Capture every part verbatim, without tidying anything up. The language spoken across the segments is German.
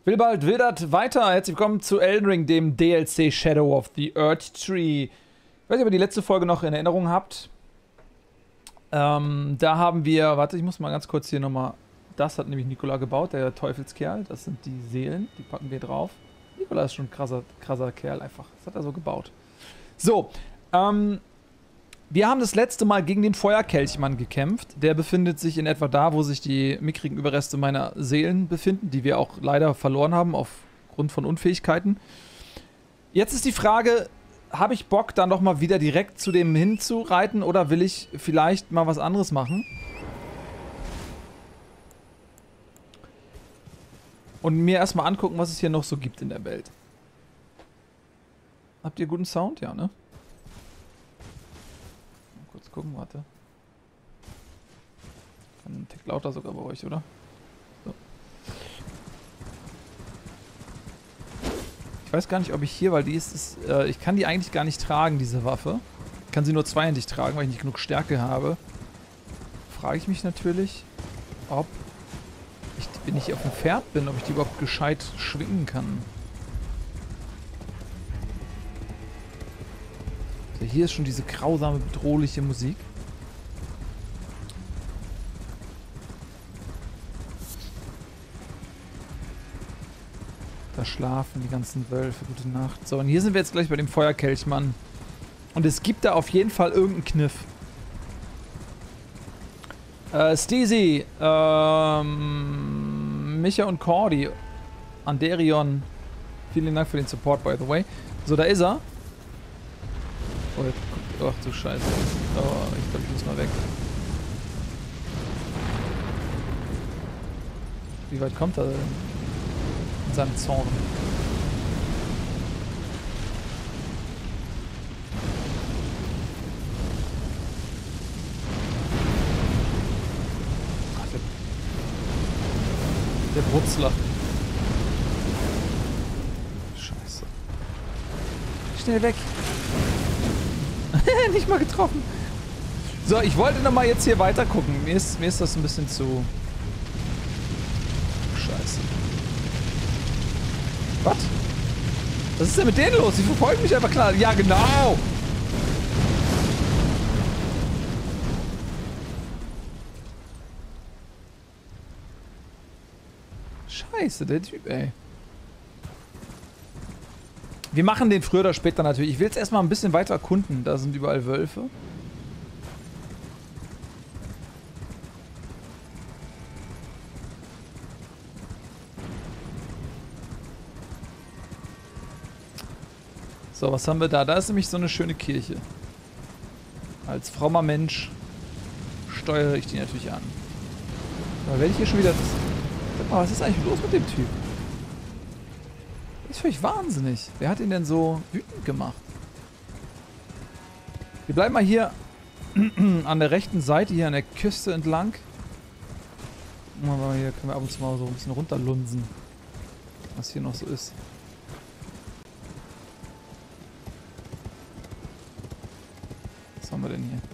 Wilbald wildert weiter. Herzlich willkommen zu Elden Ring, dem D L C Shadow of the Erdtree. Ich weiß nicht, ob ihr die letzte Folge noch in Erinnerung habt. Ähm, da haben wir, warte, ich muss mal ganz kurz hier nochmal, das hat nämlich Nikola gebaut, der Teufelskerl. Das sind die Seelen, die packen wir drauf. Nikola ist schon ein krasser, krasser Kerl einfach. Das hat er so gebaut. So, ähm, wir haben das letzte Mal gegen den Feuerkelchmann gekämpft. Der befindet sich in etwa da, wo sich die mickrigen Überreste meiner Seelen befinden, die wir auch leider verloren haben aufgrund von Unfähigkeiten. Jetzt ist die Frage, habe ich Bock, dann doch mal wieder direkt zu dem hinzureiten oder will ich vielleicht mal was anderes machen? Und mir erstmal angucken, was es hier noch so gibt in der Welt. Habt ihr guten Sound? Ja, ne? Kurz gucken, warte. Ein Tick lauter sogar bei euch, oder? So. Ich weiß gar nicht, ob ich hier, weil die ist, ist äh, ich kann die eigentlich gar nicht tragen, diese Waffe. Ich kann sie nur zweihändig tragen, weil ich nicht genug Stärke habe. Frage ich mich natürlich, ob ich, wenn ich auf dem Pferd bin, ob ich die überhaupt gescheit schwingen kann. So, hier ist schon diese grausame, bedrohliche Musik. Da schlafen die ganzen Wölfe. Gute Nacht. So, und hier sind wir jetzt gleich bei dem Feuerkelchmann. Und es gibt da auf jeden Fall irgendeinen Kniff. Äh, Steezy, ähm, Micha und Cordy, Anderion, vielen Dank für den Support, by the way. So, da ist er. Oh, jetzt guckt, ach du Scheiße. Oh, ich glaube, ich muss mal weg. Wie weit kommt er denn? In seinem Zorn. Ach, der, der Brutzler. Scheiße. Schnell weg. Nicht mal getroffen. So, ich wollte nochmal jetzt hier weiter gucken. Mir ist, mir ist das ein bisschen zu... Scheiße. Was? Was ist denn mit denen los? Die verfolgen mich einfach klar. Ja, genau. Scheiße, der Typ, ey. Wir machen den früher oder später natürlich. Ich will jetzt erstmal ein bisschen weiter erkunden. Da sind überall Wölfe. So, was haben wir da? Da ist nämlich so eine schöne Kirche. Als frommer Mensch steuere ich die natürlich an. Aber werde ich hier schon wieder... Sag mal, was ist eigentlich los mit dem Typ? Das ist völlig wahnsinnig. Wer hat ihn denn so wütend gemacht? Wir bleiben mal hier an der rechten Seite, hier an der Küste entlang. Hier können wir ab und zu mal so ein bisschen runterlunsen, was hier noch so ist. Was haben wir denn hier?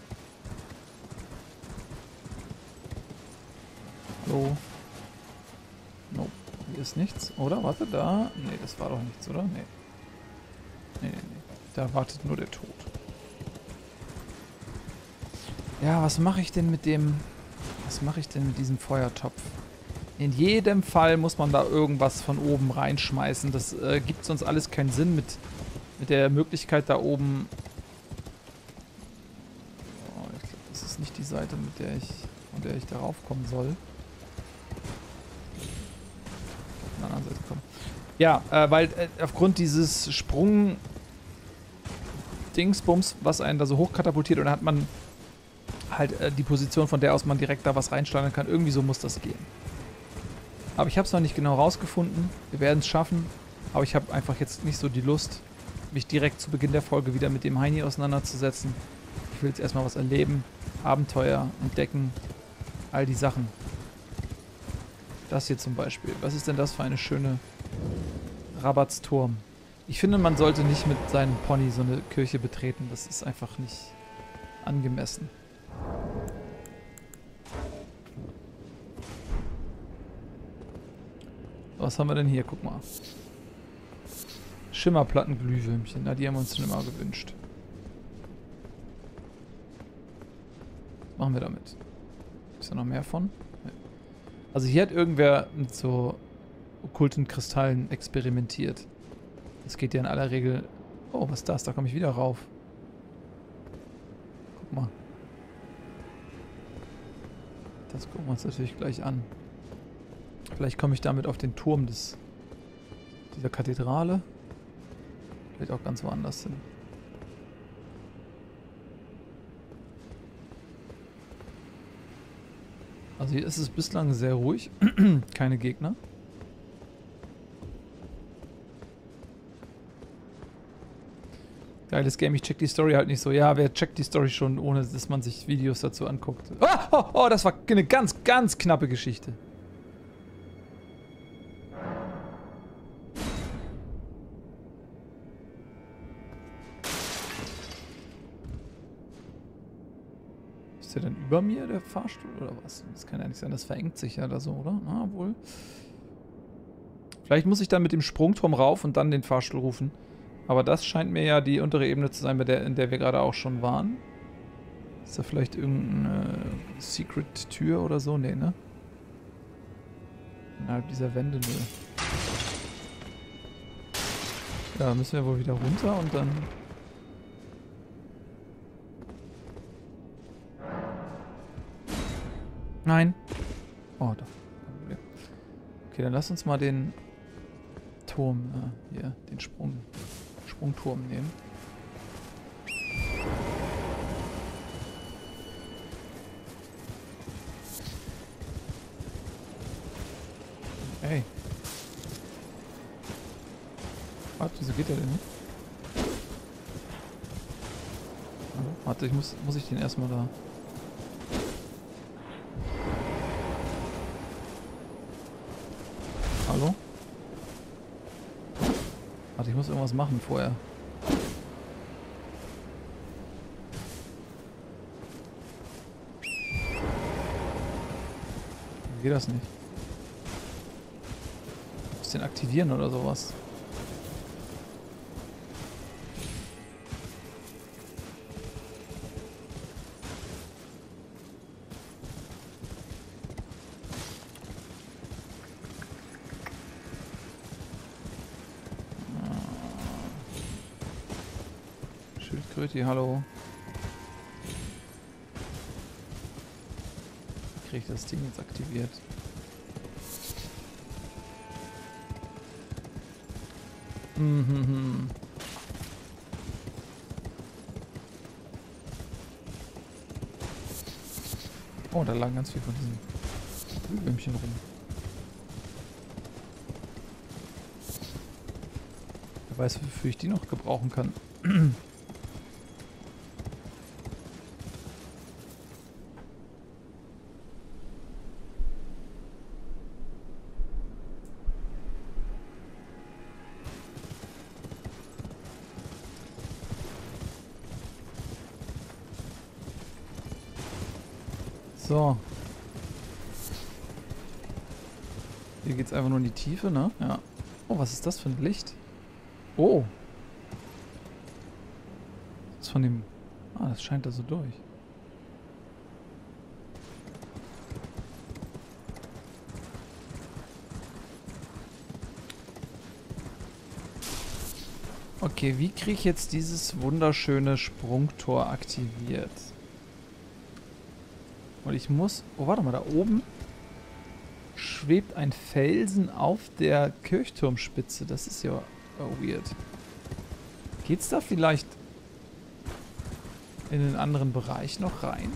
Hallo? Nope. Hier ist nichts, oder? Warte, da... Nee, das war doch nichts, oder? Nee. Nee, nee, nee. Da wartet nur der Tod. Ja, was mache ich denn mit dem... Was mache ich denn mit diesem Feuertopf? In jedem Fall muss man da irgendwas von oben reinschmeißen. Das äh, gibt sonst alles keinen Sinn mit, mit der Möglichkeit da oben... Oh, ich glaube, das ist nicht die Seite, mit der ich, von der ich darauf kommen soll. Von der anderen Seite kommen. Ja, äh, weil äh, aufgrund dieses Sprung-Dingsbums, was einen da so hochkatapultiert, und dann hat man halt äh, die Position, von der aus man direkt da was reinschleudern kann. Irgendwie so muss das gehen. Aber ich habe es noch nicht genau rausgefunden. Wir werden es schaffen. Aber ich habe einfach jetzt nicht so die Lust, mich direkt zu Beginn der Folge wieder mit dem Heini auseinanderzusetzen. Ich will jetzt erstmal was erleben. Abenteuer, entdecken. All die Sachen. Das hier zum Beispiel. Was ist denn das für eine schöne Rabatsturm? Ich finde, man sollte nicht mit seinem Pony so eine Kirche betreten. Das ist einfach nicht angemessen. Was Was haben wir denn hier? Guck mal. Schimmerplattenglühwürmchen. Na, die haben wir uns schon immer gewünscht. Was machen wir damit? Ist da noch mehr von? Also hier hat irgendwer mit so okkulten Kristallen experimentiert. Das geht ja in aller Regel... Oh, was ist das? Da komme ich wieder rauf. Guck mal. Das gucken wir uns natürlich gleich an. Vielleicht komme ich damit auf den Turm des dieser Kathedrale. Vielleicht auch ganz woanders hin. Also hier ist es bislang sehr ruhig. Keine Gegner. Geiles Game, ich check die Story halt nicht so. Ja, wer checkt die Story schon, ohne dass man sich Videos dazu anguckt? Oh, oh, oh, das war eine ganz, ganz knappe Geschichte. Ist der denn über mir, der Fahrstuhl, oder was? Das kann ja nicht sein, das verengt sich ja da so, oder? Na, wohl. Vielleicht muss ich dann mit dem Sprungturm rauf und dann den Fahrstuhl rufen. Aber das scheint mir ja die untere Ebene zu sein, bei der, in der wir gerade auch schon waren. Ist da vielleicht irgendeine Secret-Tür oder so? Nee, ne? Innerhalb dieser Wände, nö. Ja, müssen wir wohl wieder runter und dann... Nein. Oh, doch. Okay, dann lass uns mal den Turm, äh, hier, den Sprung... Sprungturm nehmen. Ey. Warte, wieso geht der denn nicht? Also, warte, ich muss, muss ich den erstmal da... Hallo? Warte, ich muss irgendwas machen vorher. Wie geht das nicht? Ich muss den aktivieren oder sowas. Schildkröte, hallo. Wie kriege ich das Ding jetzt aktiviert? Mhm. Oh, da lagen ganz viel von diesen Glühwürmchen rum. Wer weiß, wofür ich die noch gebrauchen kann. So. Hier geht's einfach nur in die Tiefe, ne? Ja. Oh, was ist das für ein Licht? Oh. Das ist von dem... Ah, das scheint da so durch. Okay, wie kriege ich jetzt dieses wunderschöne Sprungtor aktiviert? Und ich muss... Oh, warte mal, da oben schwebt ein Felsen auf der Kirchturmspitze. Das ist ja oh, weird. Geht's da vielleicht in einen anderen Bereich noch rein?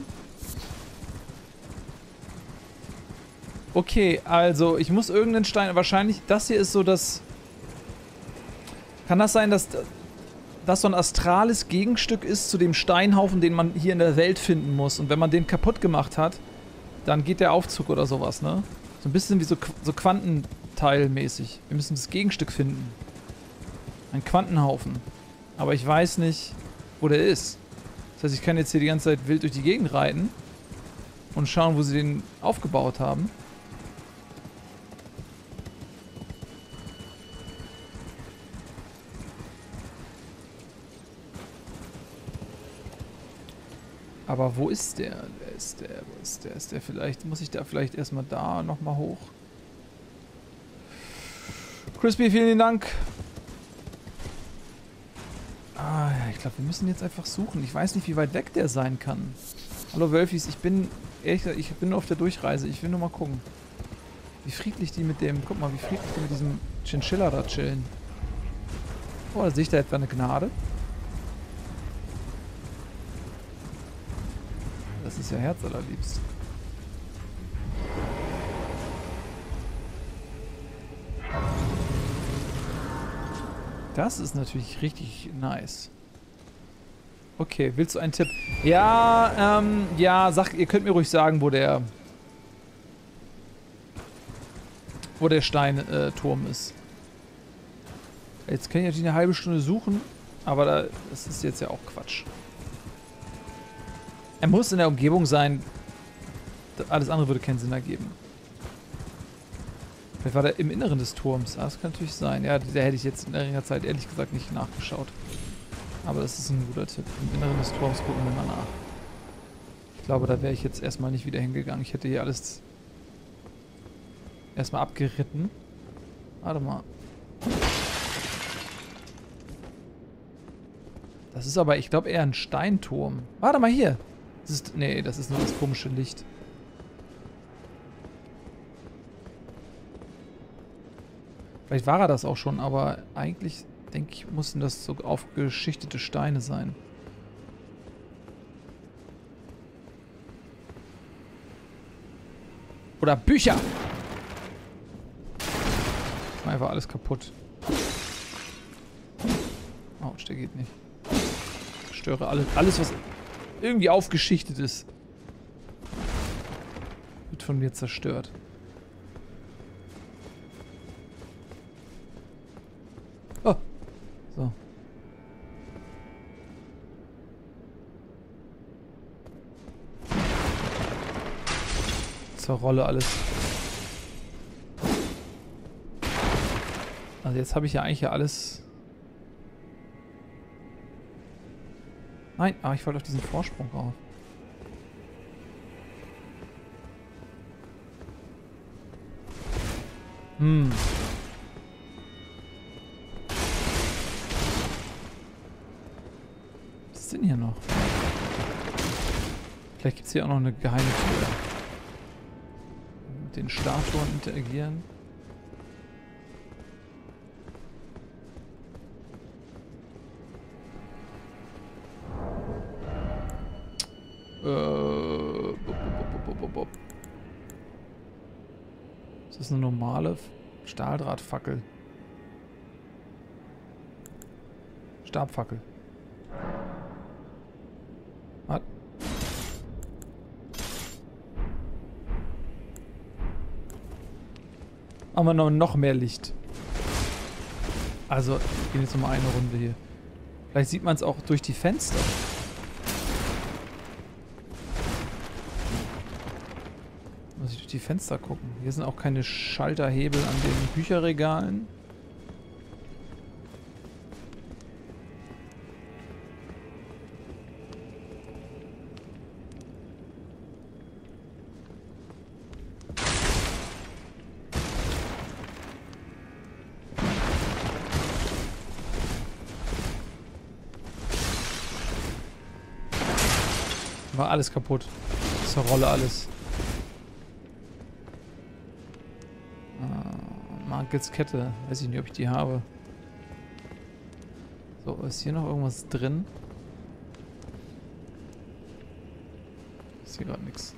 Okay, also ich muss irgendeinen Stein... Wahrscheinlich... Das hier ist so das... Kann das sein, dass das so ein astrales Gegenstück ist zu dem Steinhaufen, den man hier in der Welt finden muss? Und wenn man den kaputt gemacht hat, dann geht der Aufzug oder sowas, ne? So ein bisschen wie so, so Quantenteilmäßig. Wir müssen das Gegenstück finden. Ein Quantenhaufen. Aber ich weiß nicht, wo der ist. Das heißt, ich kann jetzt hier die ganze Zeit wild durch die Gegend reiten und schauen, wo sie den aufgebaut haben. Aber wo ist der? Wer ist der? Wo ist der? Ist der vielleicht? Muss ich da vielleicht erstmal da nochmal hoch? Crispy, vielen Dank. Ah, ja, ich glaube, wir müssen jetzt einfach suchen. Ich weiß nicht, wie weit weg der sein kann. Hallo Wölfis, ich bin, ehrlich gesagt, ich bin nur auf der Durchreise. Ich will nur mal gucken. Wie friedlich die mit dem, guck mal, wie friedlich die mit diesem Chinchilla da chillen. Oh, da sehe ich da etwa eine Gnade. Das ist ja herzallerliebst. Das ist natürlich richtig nice. Okay, willst du einen Tipp? Ja, ähm, ja, sag, ihr könnt mir ruhig sagen, wo der wo der Steinturm äh, ist. Jetzt kann ich natürlich eine halbe Stunde suchen, aber da, das ist jetzt ja auch Quatsch. Er muss in der Umgebung sein. Alles andere würde keinen Sinn ergeben. Vielleicht war der im Inneren des Turms. Ah, das kann natürlich sein. Ja, da hätte ich jetzt in längerer Zeit ehrlich gesagt nicht nachgeschaut. Aber das ist ein guter Tipp. Im Inneren des Turms gucken wir mal nach. Ich glaube, da wäre ich jetzt erstmal nicht wieder hingegangen. Ich hätte hier alles erstmal abgeritten. Warte mal. Das ist aber, ich glaube, eher ein Steinturm. Warte mal hier. Das ist, nee, das ist nur das komische Licht. Vielleicht war er das auch schon, aber eigentlich, denke ich, mussten das so aufgeschichtete Steine sein. Oder Bücher! Einfach alles kaputt. Autsch, der geht nicht. Ich störe alles, alles, was irgendwie aufgeschichtet ist. Wird von mir zerstört. Oh. So. Zerrolle alles. Also jetzt habe ich ja eigentlich ja alles... Nein, aber ich wollte auf diesen Vorsprung rauf. Hm. Was ist denn hier noch? Vielleicht gibt es hier auch noch eine geheime Tür. Mit den Statuen interagieren. Äh, ist das eine normale Stahldrahtfackel? Stabfackel. Was? Aber noch, noch mehr Licht. Also, wir gehen jetzt nochmal eine Runde hier. Vielleicht sieht man es auch durch die Fenster. Muss ich durch die Fenster gucken. Hier sind auch keine Schalterhebel an den Bücherregalen. War alles kaputt. Zerrolle alles. Ah, Markets Kette. Weiß ich nicht, ob ich die habe. So, ist hier noch irgendwas drin? Ist hier gerade nichts.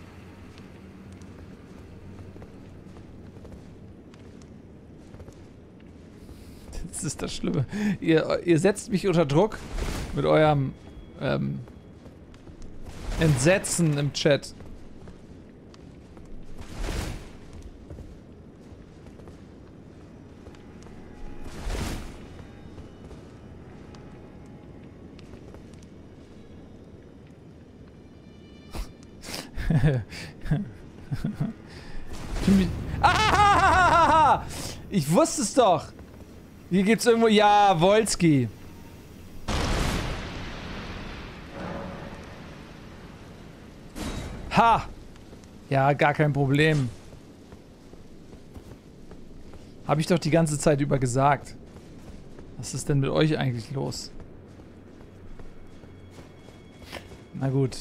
Das ist das Schlimme. Ihr, ihr setzt mich unter Druck mit eurem ähm, Entsetzen im Chat. Ah! Ich wusste es doch! Hier gibt's irgendwo... Ja, Wolski. Ha! Ja, gar kein Problem. Habe ich doch die ganze Zeit über gesagt. Was ist denn mit euch eigentlich los? Na gut.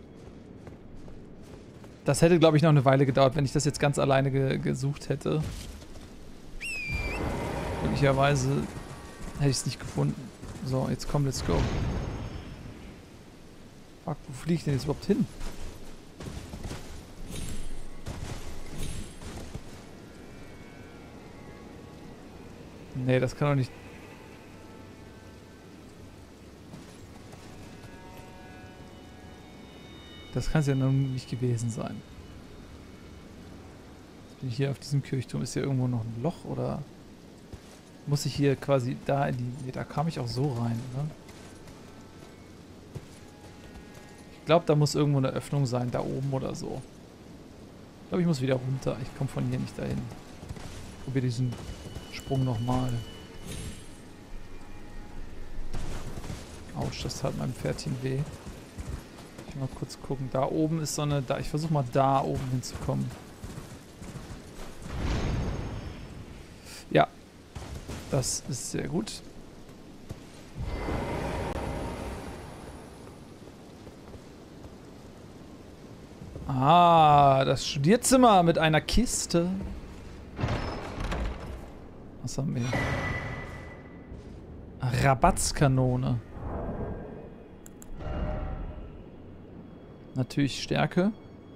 Das hätte, glaube ich, noch eine Weile gedauert, wenn ich das jetzt ganz alleine ge gesucht hätte. Möglicherweise hätte ich es nicht gefunden. So, jetzt komm, let's go. Fuck, wo fliege ich denn jetzt überhaupt hin? Nee, das kann doch nicht... Das kann es ja nun nicht gewesen sein. Jetzt bin ich hier auf diesem Kirchturm. Ist hier irgendwo noch ein Loch oder... Muss ich hier quasi da in die... Nee, da kam ich auch so rein, ne? Ich glaube, da muss irgendwo eine Öffnung sein, da oben oder so. Ich glaube, ich muss wieder runter. Ich komme von hier nicht dahin. Ich probiere diesen Sprung nochmal. Autsch, das tat meinem Pferdchen weh. Ich mal kurz gucken. Da oben ist so eine... Da, ich versuche mal da oben hinzukommen. Ja. Das ist sehr gut. Ah, das Studierzimmer mit einer Kiste. Was haben wir hier? Rabatzkanone. Natürlich Stärke.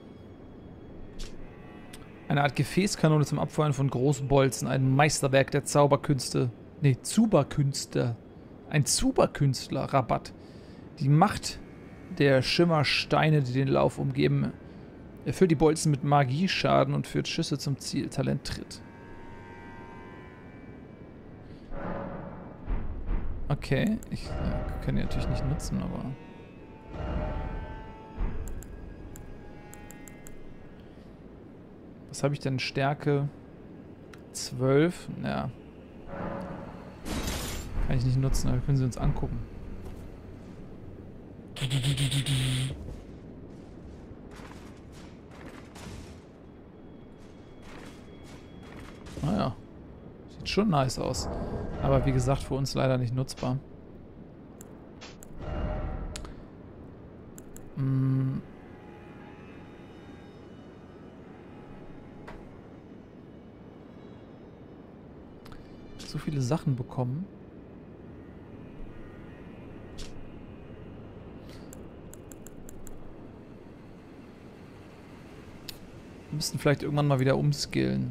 Eine Art Gefäßkanone zum Abfeuern von Großbolzen. Ein Meisterwerk der Zauberkünste. Nee, Zuberkünste. Ein Zuberkünstler. Rabatt. Die Macht der Schimmersteine, die den Lauf umgeben. Erfüllt die Bolzen mit Magieschaden und führt Schüsse zum Ziel. Talenttritt. Okay. Ich äh, kann die natürlich nicht nutzen, aber... Was habe ich denn? Stärke zwölf? Ja. Kann ich nicht nutzen, aber können Sie uns angucken. Naja. Sieht schon nice aus. Aber wie gesagt, für uns leider nicht nutzbar. Hm. So viele Sachen bekommen. Wir müssten vielleicht irgendwann mal wieder umskillen.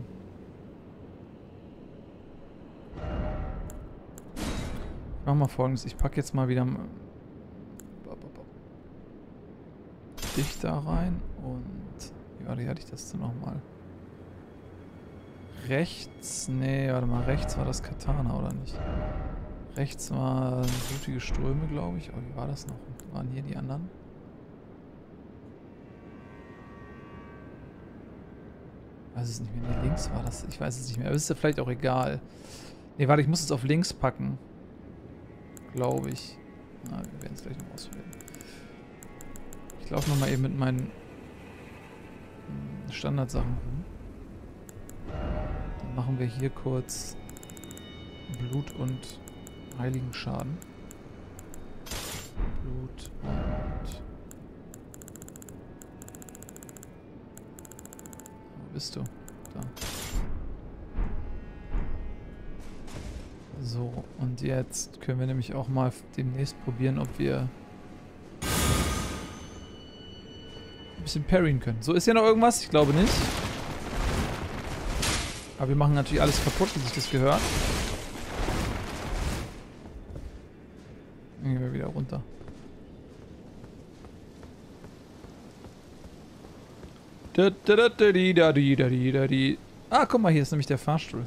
Ich mach mal Folgendes. Ich packe jetzt mal wieder dich da rein und... Ja, wie hatte ich das denn nochmal? Rechts, nee, warte mal, rechts war das Katana, oder nicht? Rechts waren blutige Ströme, glaube ich. Oh, wie war das noch? Waren hier die anderen? Ich weiß es nicht mehr. Nee, links war das. Ich weiß es nicht mehr. Aber ist ja vielleicht auch egal. Nee, warte, ich muss es auf links packen. Glaube ich. Na, wir werden es gleich noch auswählen. Ich laufe nochmal eben mit meinen Standardsachen rum. Dann machen wir hier kurz Blut und heiligen Schaden. Blut und... Wo bist du? Da. So, und jetzt können wir nämlich auch mal demnächst probieren, ob wir ein bisschen parryen können. So, ist hier noch irgendwas? Ich glaube nicht. Aber wir machen natürlich alles kaputt, wie sich das gehört. Dann gehen wir wieder runter. Ah, guck mal, hier ist nämlich der Fahrstuhl.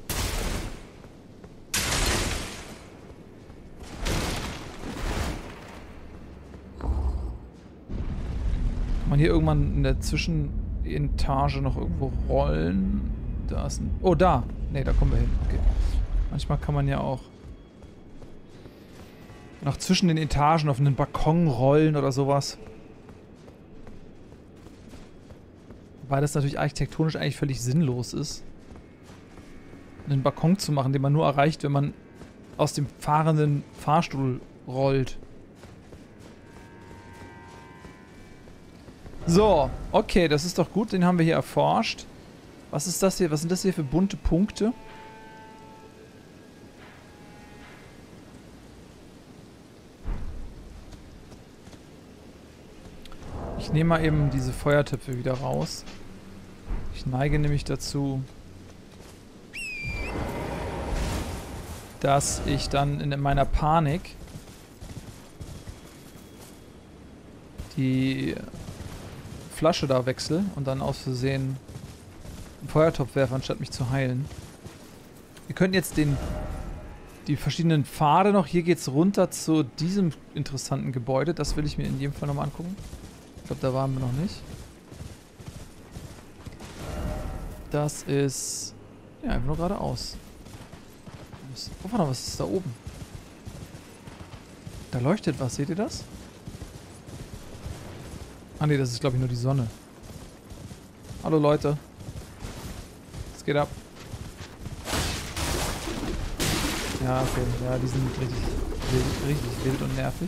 Kann man hier irgendwann in der Zwischenetage noch irgendwo rollen? Da ist ein... Oh, da! Ne, da kommen wir hin. Okay. Manchmal kann man ja auch noch zwischen den Etagen auf einen Balkon rollen oder sowas. Wobei das natürlich architektonisch eigentlich völlig sinnlos ist, einen Balkon zu machen, den man nur erreicht, wenn man aus dem fahrenden Fahrstuhl rollt. So, okay, das ist doch gut, den haben wir hier erforscht. Was ist das hier? Was sind das hier für bunte Punkte? Ich nehme mal eben diese Feuertöpfe wieder raus. Ich neige nämlich dazu, dass ich dann in meiner Panik die Flasche da wechsle und dann aus Versehen einen Feuertopf werfe, anstatt mich zu heilen. Wir können jetzt den die verschiedenen Pfade noch. Hier geht es runter zu diesem interessanten Gebäude. Das will ich mir in jedem Fall nochmal angucken. Ich glaube, da waren wir noch nicht. Das ist... ja, einfach nur geradeaus. Oh, warte, was ist da oben? Da leuchtet was, seht ihr das? Ah ne, das ist glaube ich nur die Sonne. Hallo Leute. Was geht ab? Ja, okay. Ja, die sind richtig wild, richtig wild und nervig.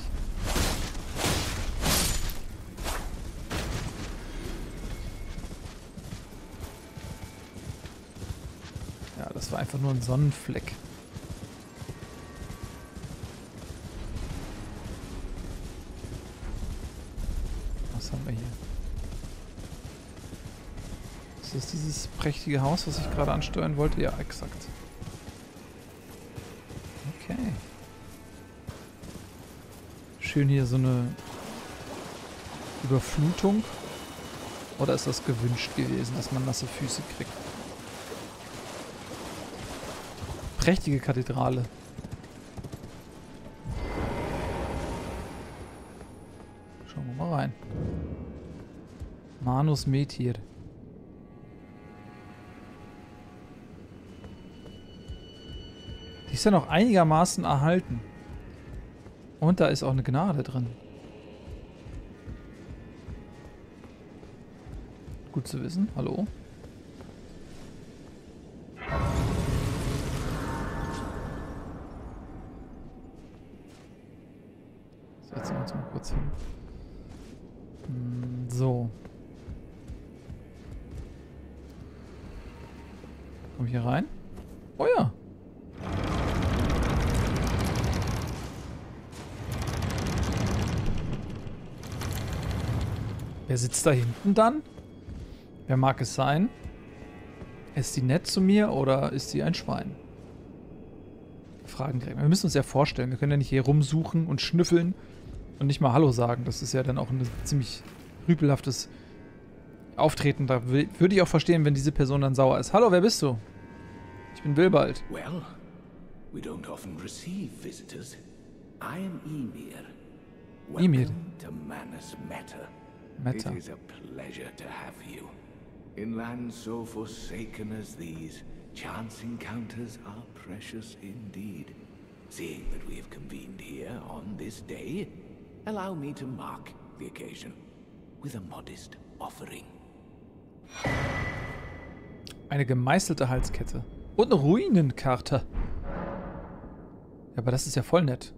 Ja, das war einfach nur ein Sonnenfleck. Was haben wir hier? Ist das dieses prächtige Haus, was ich gerade ansteuern wollte? Ja, exakt. Okay. Schön hier so eine Überflutung. Oder ist das gewünscht gewesen, dass man nasse Füße kriegt? Prächtige Kathedrale. Schauen wir mal rein. Manus Metir. Die ist ja noch einigermaßen erhalten. Und da ist auch eine Gnade drin. Gut zu wissen. Hallo? Setzen wir uns mal kurz hin. So. Komm ich hier rein? Oh ja. Wer sitzt da hinten dann? Wer mag es sein? Ist sie nett zu mir oder ist sie ein Schwein? Fragen kriegen. Wir müssen uns ja vorstellen, wir können ja nicht hier rumsuchen und schnüffeln und nicht mal Hallo sagen. Das ist ja dann auch ein ziemlich rüpelhaftes Auftreten. Da würde ich auch verstehen, wenn diese Person dann sauer ist. Hallo, wer bist du? Ich bin Wilbald. Well, we don't often receive visitors. I am Ymir. Ymir. Welcome to Manus Meta. Meta. It is a pleasure to have you. In lands so forsaken as these, chance encounters are precious indeed. Seeing that we have convened here on this day, allow me to mark the occasion with a modest offering. Eine gemeißelte Halskette. Und eine Ruinenkarte. Ja, aber das ist ja voll nett.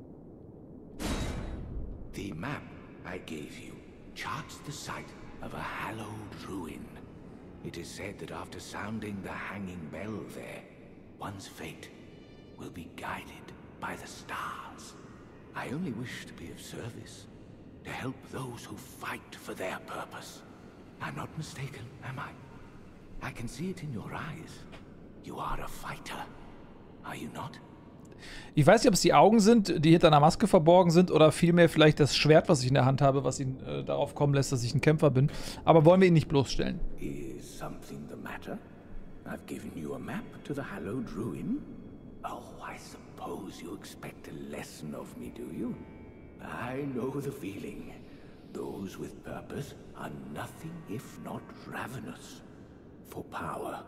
The map I gave you charts the site of a hallowed ruin. It is said that after sounding the hanging bell there, one's fate will be guided by the stars. I only wish to be of service, to help those who fight for their purpose. I'm not mistaken, am I? I can see it in your eyes. You are a fighter, are you not? Ich weiß nicht, ob es die Augen sind, die hinter einer Maske verborgen sind, oder vielmehr vielleicht das Schwert, was ich in der Hand habe, was ihn äh, darauf kommen lässt, dass ich ein Kämpfer bin. Aber wollen wir ihn nicht bloßstellen? Is something the matter? I've given you a map to the hallowed ruin. Oh, I suppose you expect a lesson of me, do you? I know the feeling. Those with purpose are nothing if not ravenous. For power.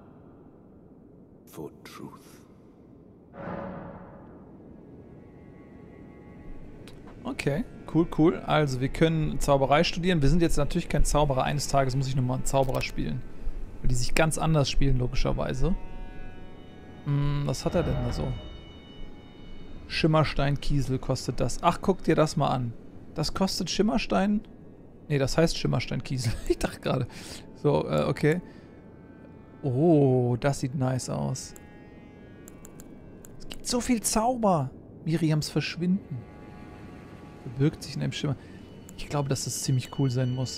For truth. Okay, cool, cool. Also, wir können Zauberei studieren. Wir sind jetzt natürlich kein Zauberer. Eines Tages muss ich nochmal einen Zauberer spielen. Weil die sich ganz anders spielen, logischerweise. Hm, was hat er denn da so? Schimmerstein-Kiesel kostet das. Ach, guck dir das mal an. Das kostet Schimmerstein? Nee, das heißt Schimmerstein-Kiesel. Ich dachte gerade. So, äh, okay. Oh, das sieht nice aus. Es gibt so viel Zauber. Miriams Verschwinden. Verbirgt sich in einem Schimmer. Ich glaube, dass das ziemlich cool sein muss.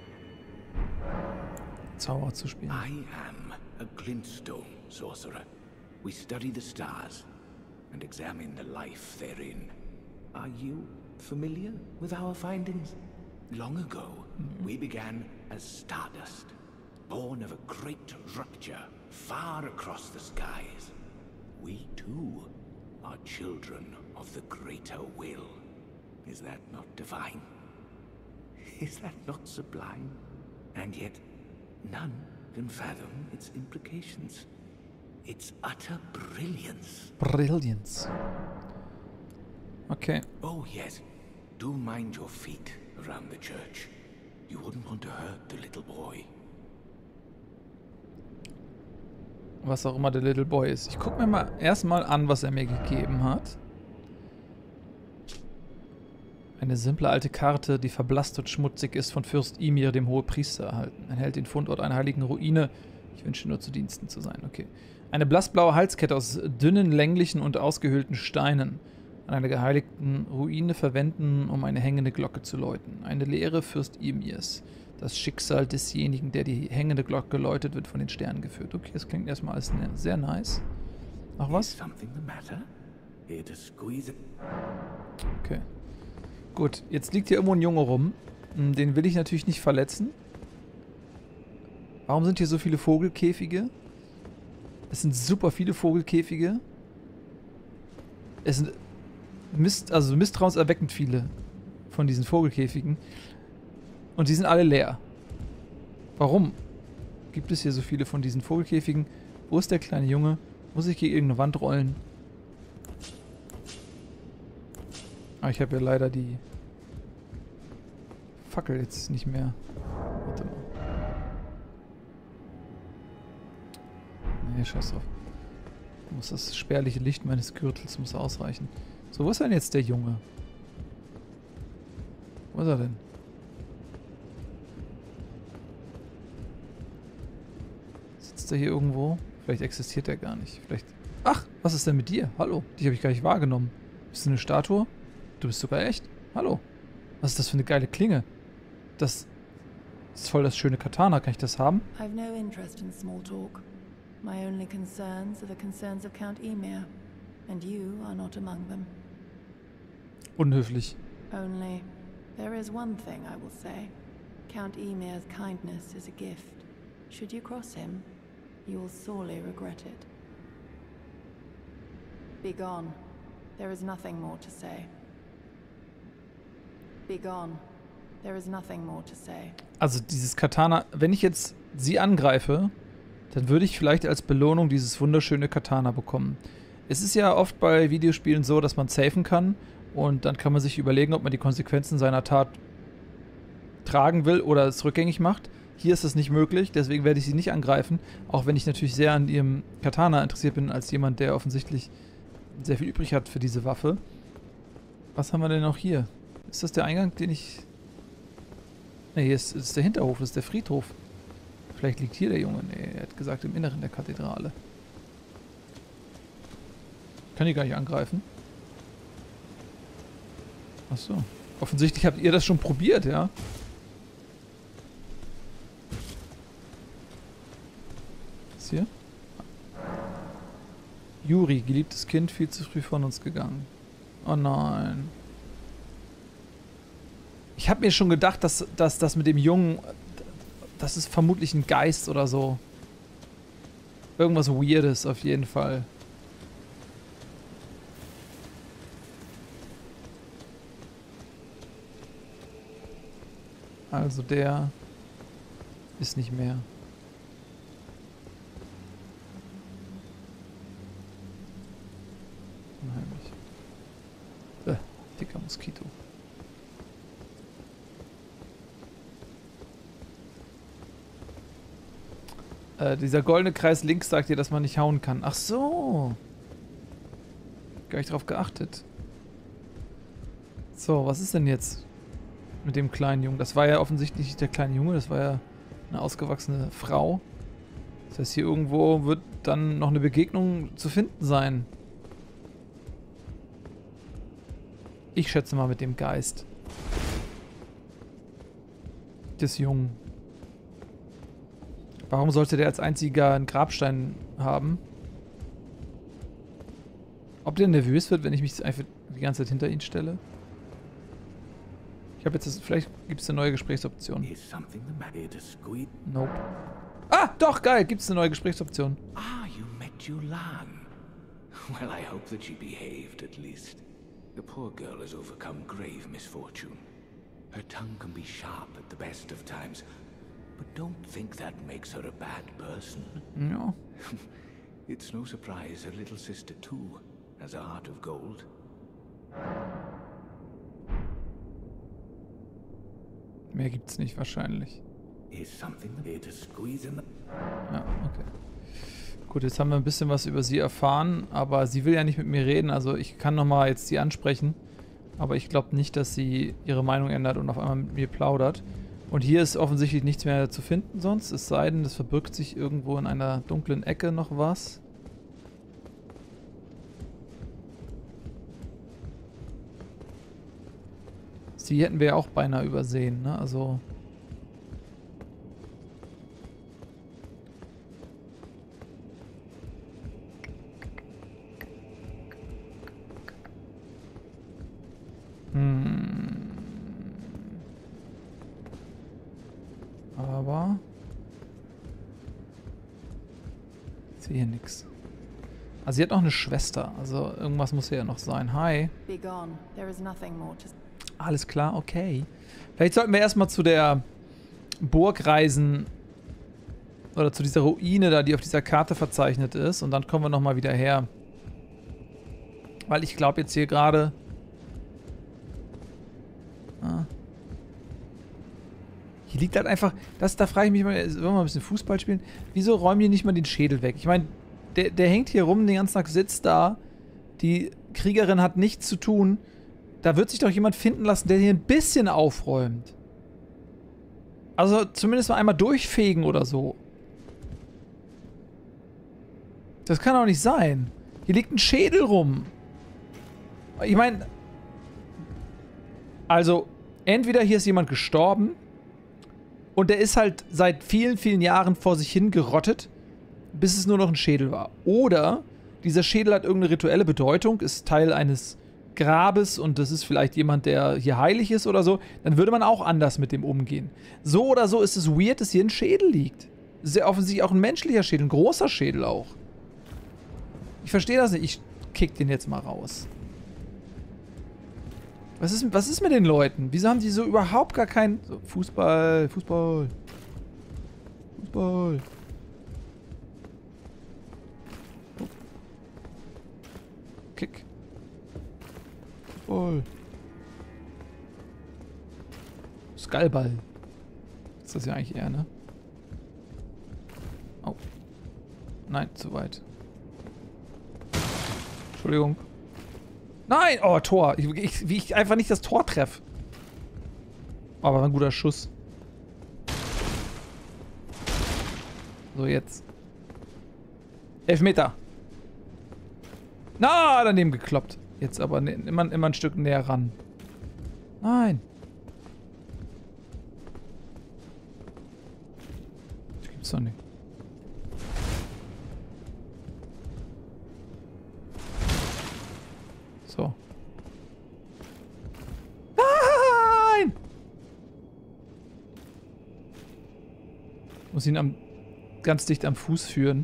Zauber zu spielen. I am a glintstone sorcerer. We study the stars and examine the life therein. Are you familiar with our findings? Long ago, mm-hmm. we began as stardust, born of a great rupture far across the skies. We too are children of the greater will. Is that not divine? Is that not sublime? And yet, none can fathom its implications. Its utter brilliance. Brilliance. Okay. Oh yes, do mind your feet around the church. You wouldn't want to hurt the little boy. Was auch immer der Little Boy ist. Ich gucke mir mal erstmal an, was er mir gegeben hat. Eine simple alte Karte, die verblasst und schmutzig ist, von Fürst Ymir, dem Hohepriester, erhalten. Enthält den Fundort einer heiligen Ruine. Ich wünsche nur zu Diensten zu sein. Okay. Eine blassblaue Halskette aus dünnen, länglichen und ausgehöhlten Steinen. An einer geheiligten Ruine verwenden, um eine hängende Glocke zu läuten. Eine Lehre Fürst Ymirs. Das Schicksal desjenigen, der die hängende Glocke läutet, wird von den Sternen geführt. Okay, das klingt erstmal alles sehr nice. Noch was? Okay. Gut, jetzt liegt hier irgendwo ein Junge rum. Den will ich natürlich nicht verletzen. Warum sind hier so viele Vogelkäfige? Es sind super viele Vogelkäfige. Es sind Mist, also misstrauenserweckend viele von diesen Vogelkäfigen. Und die sind alle leer. Warum gibt es hier so viele von diesen Vogelkäfigen? Wo ist der kleine Junge? Muss ich gegen irgendeine Wand rollen? Ah, ich habe ja leider die Fackel jetzt nicht mehr. Warte mal. Nee, scheiß drauf. Muss das spärliche Licht meines Gürtels muss ausreichen. So, wo ist denn jetzt der Junge? Wo ist er denn? Sitzt er hier irgendwo? Vielleicht existiert er gar nicht. Vielleicht. Ach, was ist denn mit dir? Hallo, dich habe ich gar nicht wahrgenommen. Bist du eine Statue? Du bist sogar echt? Hallo. Was ist das für eine geile Klinge? Das ist voll das schöne Katana. Kann ich das haben? I've no interest in small talk. My only concerns are the concerns of Count Ymir, and you are not among them. Unhöflich. Only, there is one thing I will say. Count Ymir's kindness is a gift. Should you cross him, you will sorely regret it. Be gone. There is nothing more to say. Be gone. There is nothing more to say. Also dieses Katana, wenn ich jetzt sie angreife, dann würde ich vielleicht als Belohnung dieses wunderschöne Katana bekommen. Es ist ja oft bei Videospielen so, dass man safen kann und dann kann man sich überlegen, ob man die Konsequenzen seiner Tat tragen will oder es rückgängig macht. Hier ist das nicht möglich, deswegen werde ich sie nicht angreifen, auch wenn ich natürlich sehr an ihrem Katana interessiert bin, als jemand, der offensichtlich sehr viel übrig hat für diese Waffe. Was haben wir denn noch hier? Ist das der Eingang, den ich... Ne, hier ist, ist der Hinterhof, das ist der Friedhof. Vielleicht liegt hier der Junge. Ne, er hat gesagt im Inneren der Kathedrale. Kann ich gar nicht angreifen. Achso. Offensichtlich habt ihr das schon probiert, ja? Was ist hier? Juri, geliebtes Kind, viel zu früh von uns gegangen. Oh nein. Ich habe mir schon gedacht, dass, dass das mit dem Jungen... Das ist vermutlich ein Geist oder so. Irgendwas Weirdes auf jeden Fall. Also der ist nicht mehr. Unheimlich. Äh, dicker Moskito. Äh, dieser goldene Kreis links sagt dir, dass man nicht hauen kann. Ach so. Gar nicht drauf geachtet. So, was ist denn jetzt mit dem kleinen Jungen? Das war ja offensichtlich nicht der kleine Junge, das war ja eine ausgewachsene Frau. Das heißt, hier irgendwo wird dann noch eine Begegnung zu finden sein. Ich schätze mal mit dem Geist des Jungen. Warum sollte der als einziger einen Grabstein haben? Ob der nervös wird, wenn ich mich einfach die ganze Zeit hinter ihn stelle? Ich habe jetzt... Das, vielleicht gibt es eine neue Gesprächsoption. Nope. Ah, doch, geil. Gibt es eine neue Gesprächsoption. Ah, you met Julan. Well, I hope that she behaved at least. The poor girl has overcome grave misfortune. Her tongue can be sharp at the best of times, but don't think that makes her a bad person. Ja. It's no surprise her little sister too has a heart of gold. Mehr gibt's nicht wahrscheinlich. Is something there to squeeze in the... Ja, okay. Gut, jetzt haben wir ein bisschen was über sie erfahren, aber sie will ja nicht mit mir reden, also ich kann nochmal jetzt sie ansprechen. Aber ich glaube nicht, dass sie ihre Meinung ändert und auf einmal mit mir plaudert. Und hier ist offensichtlich nichts mehr zu finden sonst, es sei denn, es verbirgt sich irgendwo in einer dunklen Ecke noch was. Sie hätten wir ja auch beinahe übersehen, ne? Also... Hm. Aber... Ich sehe hier nichts. Also sie hat noch eine Schwester, also irgendwas muss hier ja noch sein. Hi. Be gone. There is nothing more to... Alles klar, okay. Vielleicht sollten wir erstmal zu der Burg reisen. Oder zu dieser Ruine da, die auf dieser Karte verzeichnet ist. Und dann kommen wir nochmal wieder her. Weil ich glaube jetzt hier gerade... Ah. Hier liegt halt einfach... Das, da frage ich mich mal, wollen wir mal ein bisschen Fußball spielen? Wieso räumen die nicht mal den Schädel weg? Ich meine, der, der hängt hier rum, den ganzen Tag sitzt da. Die Kriegerin hat nichts zu tun. Da wird sich doch jemand finden lassen, der hier ein bisschen aufräumt. Also zumindest mal einmal durchfegen oder so. Das kann doch nicht sein. Hier liegt ein Schädel rum. Ich meine... Also, entweder hier ist jemand gestorben und der ist halt seit vielen, vielen Jahren vor sich hin gerottet, bis es nur noch ein Schädel war. Oder dieser Schädel hat irgendeine rituelle Bedeutung, ist Teil eines Grabes und das ist vielleicht jemand, der hier heilig ist oder so, dann würde man auch anders mit dem umgehen. So oder so ist es weird, dass hier ein Schädel liegt. Sehr offensichtlich auch ein menschlicher Schädel, ein großer Schädel auch. Ich verstehe das nicht. Ich kick den jetzt mal raus. Was ist, was ist mit den Leuten? Wieso haben die so überhaupt gar keinen... So, Fußball, Fußball. Fußball. Oh. Kick. Fußball. Skullball. Ist das ja eigentlich eher, ne? Oh. Nein, zu weit. Entschuldigung. Nein! Oh, Tor. Ich, ich, wie ich einfach nicht das Tor treffe. Aber war ein guter Schuss. So, jetzt. Elfmeter. Na, daneben gekloppt. Jetzt aber ne, immer, immer ein Stück näher ran. Nein. Das gibt's doch nicht. So. Nein! Ich muss ihn am, ganz dicht am Fuß führen.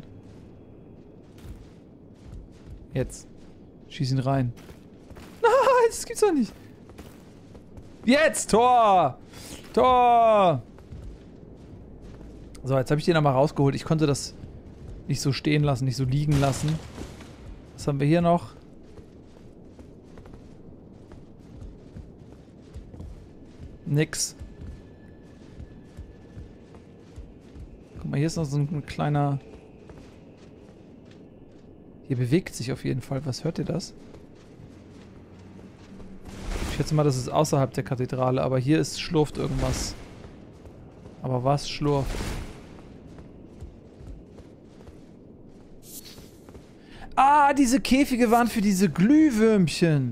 Jetzt. Schieß ihn rein. Nein, das gibt's doch nicht. Jetzt! Tor! Tor! So, jetzt habe ich den aber rausgeholt. Ich konnte das nicht so stehen lassen, nicht so liegen lassen. Was haben wir hier noch? Nix. Guck mal, mal, hier ist noch so ein kleiner... Hier bewegt sich auf jeden Fall. Was, hört ihr das? Ich schätze mal, das ist außerhalb der Kathedrale, aber hier ist schlurft irgendwas. Aber was schlurft? Ah, diese Käfige waren für diese Glühwürmchen.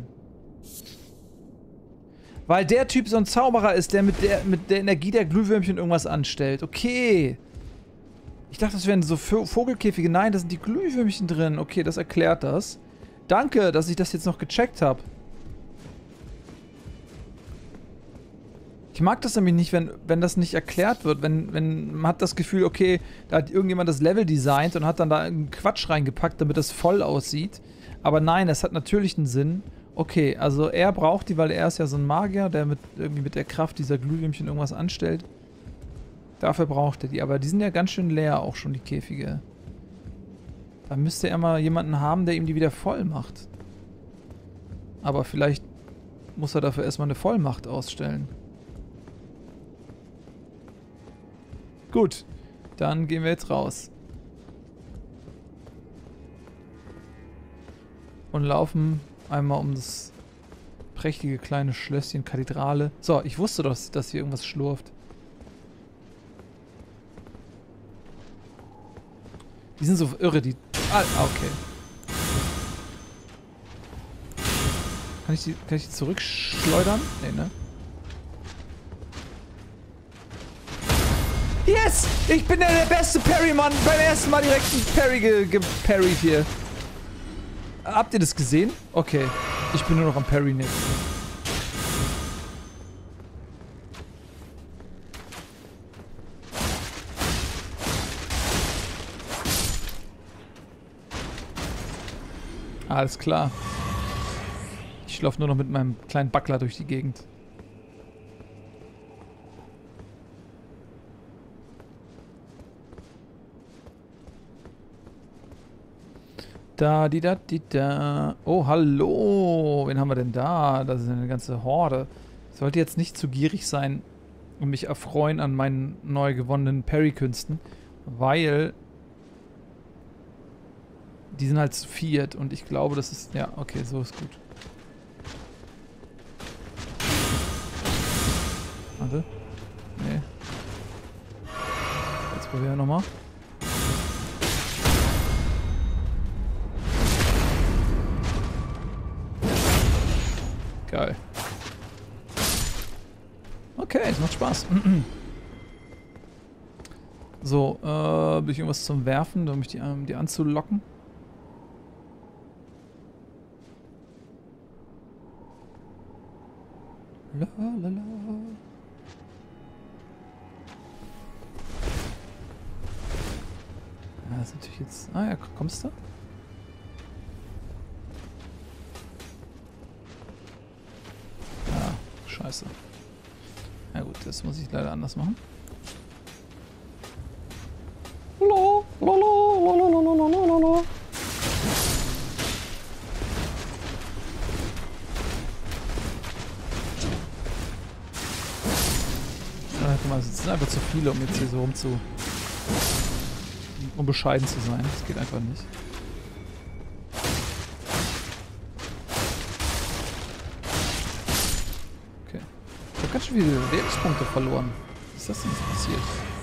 Weil der Typ so ein Zauberer ist, der mit der, mit der Energie der Glühwürmchen irgendwas anstellt. Okay. Ich dachte, das wären so Vogelkäfige. Nein, da sind die Glühwürmchen drin. Okay, das erklärt das. Danke, dass ich das jetzt noch gecheckt habe. Ich mag das nämlich nicht, wenn, wenn das nicht erklärt wird. Wenn, wenn man hat das Gefühl, okay, da hat irgendjemand das Level designt und hat dann da einen Quatsch reingepackt, damit das voll aussieht. Aber nein, es hat natürlich einen Sinn. Okay, also er braucht die, weil er ist ja so ein Magier, der mit, irgendwie mit der Kraft dieser Glühwürmchen irgendwas anstellt. Dafür braucht er die. Aber die sind ja ganz schön leer auch schon, die Käfige. Da müsste er mal jemanden haben, der ihm die wieder voll macht. Aber vielleicht muss er dafür erstmal eine Vollmacht ausstellen. Gut, dann gehen wir jetzt raus. Und laufen einmal um das prächtige kleine Schlösschen Kathedrale. So, ich wusste doch, dass hier irgendwas schlurft. Die sind so irre, die... Ah, okay. Kann ich die, kann ich die zurückschleudern? Nee, ne? Yes! Ich bin der, der beste Parry-Mann. Beim ersten Mal direkt einen Parry geparried hier. Habt ihr das gesehen? Okay. Ich bin nur noch am Parry jetzt. Alles klar. Ich laufe nur noch mit meinem kleinen Backler durch die Gegend. Da, die, da, die, da. Oh, hallo. Wen haben wir denn da? Das ist eine ganze Horde. Ich sollte jetzt nicht zu gierig sein und mich erfreuen an meinen neu gewonnenen Parry-Künsten, weil die sind halt zu viert und ich glaube, das ist... Ja, okay, so ist gut. Warte. Nee. Jetzt probieren wir nochmal. Geil. Okay, es macht Spaß. So, äh, habe ich irgendwas zum Werfen, um mich die, um die anzulocken? La, la, la. Ja, das ist natürlich jetzt... Ah ja, kommst du? Scheiße. Na gut, das muss ich leider anders machen. Ja, guck mal, es sind einfach zu viele, um jetzt hier so rum zu... um bescheiden zu sein. Das geht einfach nicht. Ganz schön viele Lebenspunkte verloren. Was ist das denn jetzt passiert?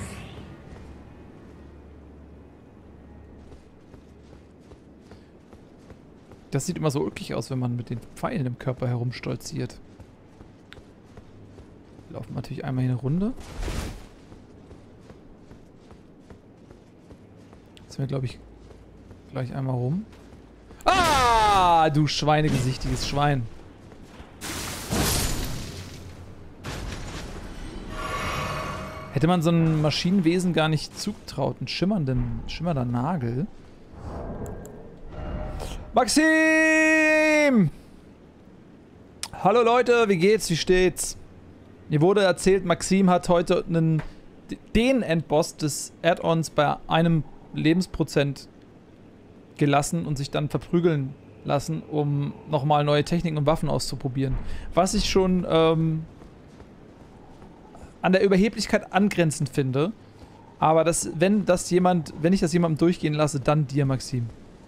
Das sieht immer so ulkig aus, wenn man mit den Pfeilen im Körper herumstolziert. Wir laufen natürlich einmal hier eine Runde. Jetzt sind wir, glaube ich, gleich einmal rum. Ah, du schweinegesichtiges Schwein. Hätte man so einem Maschinenwesen gar nicht zugetraut. Einen schimmernden, schimmernder Nagel. Maxim! Hallo Leute, wie geht's? Wie steht's? Mir wurde erzählt, Maxim hat heute einen, den Endboss des Add-ons bei einem Lebensprozent gelassen und sich dann verprügeln lassen, um nochmal neue Techniken und Waffen auszuprobieren. Was ich schon... Ähm, an der Überheblichkeit angrenzend finde, Aber das, wenn das jemand, wenn ich das jemandem durchgehen lasse, dann dir, Maxim.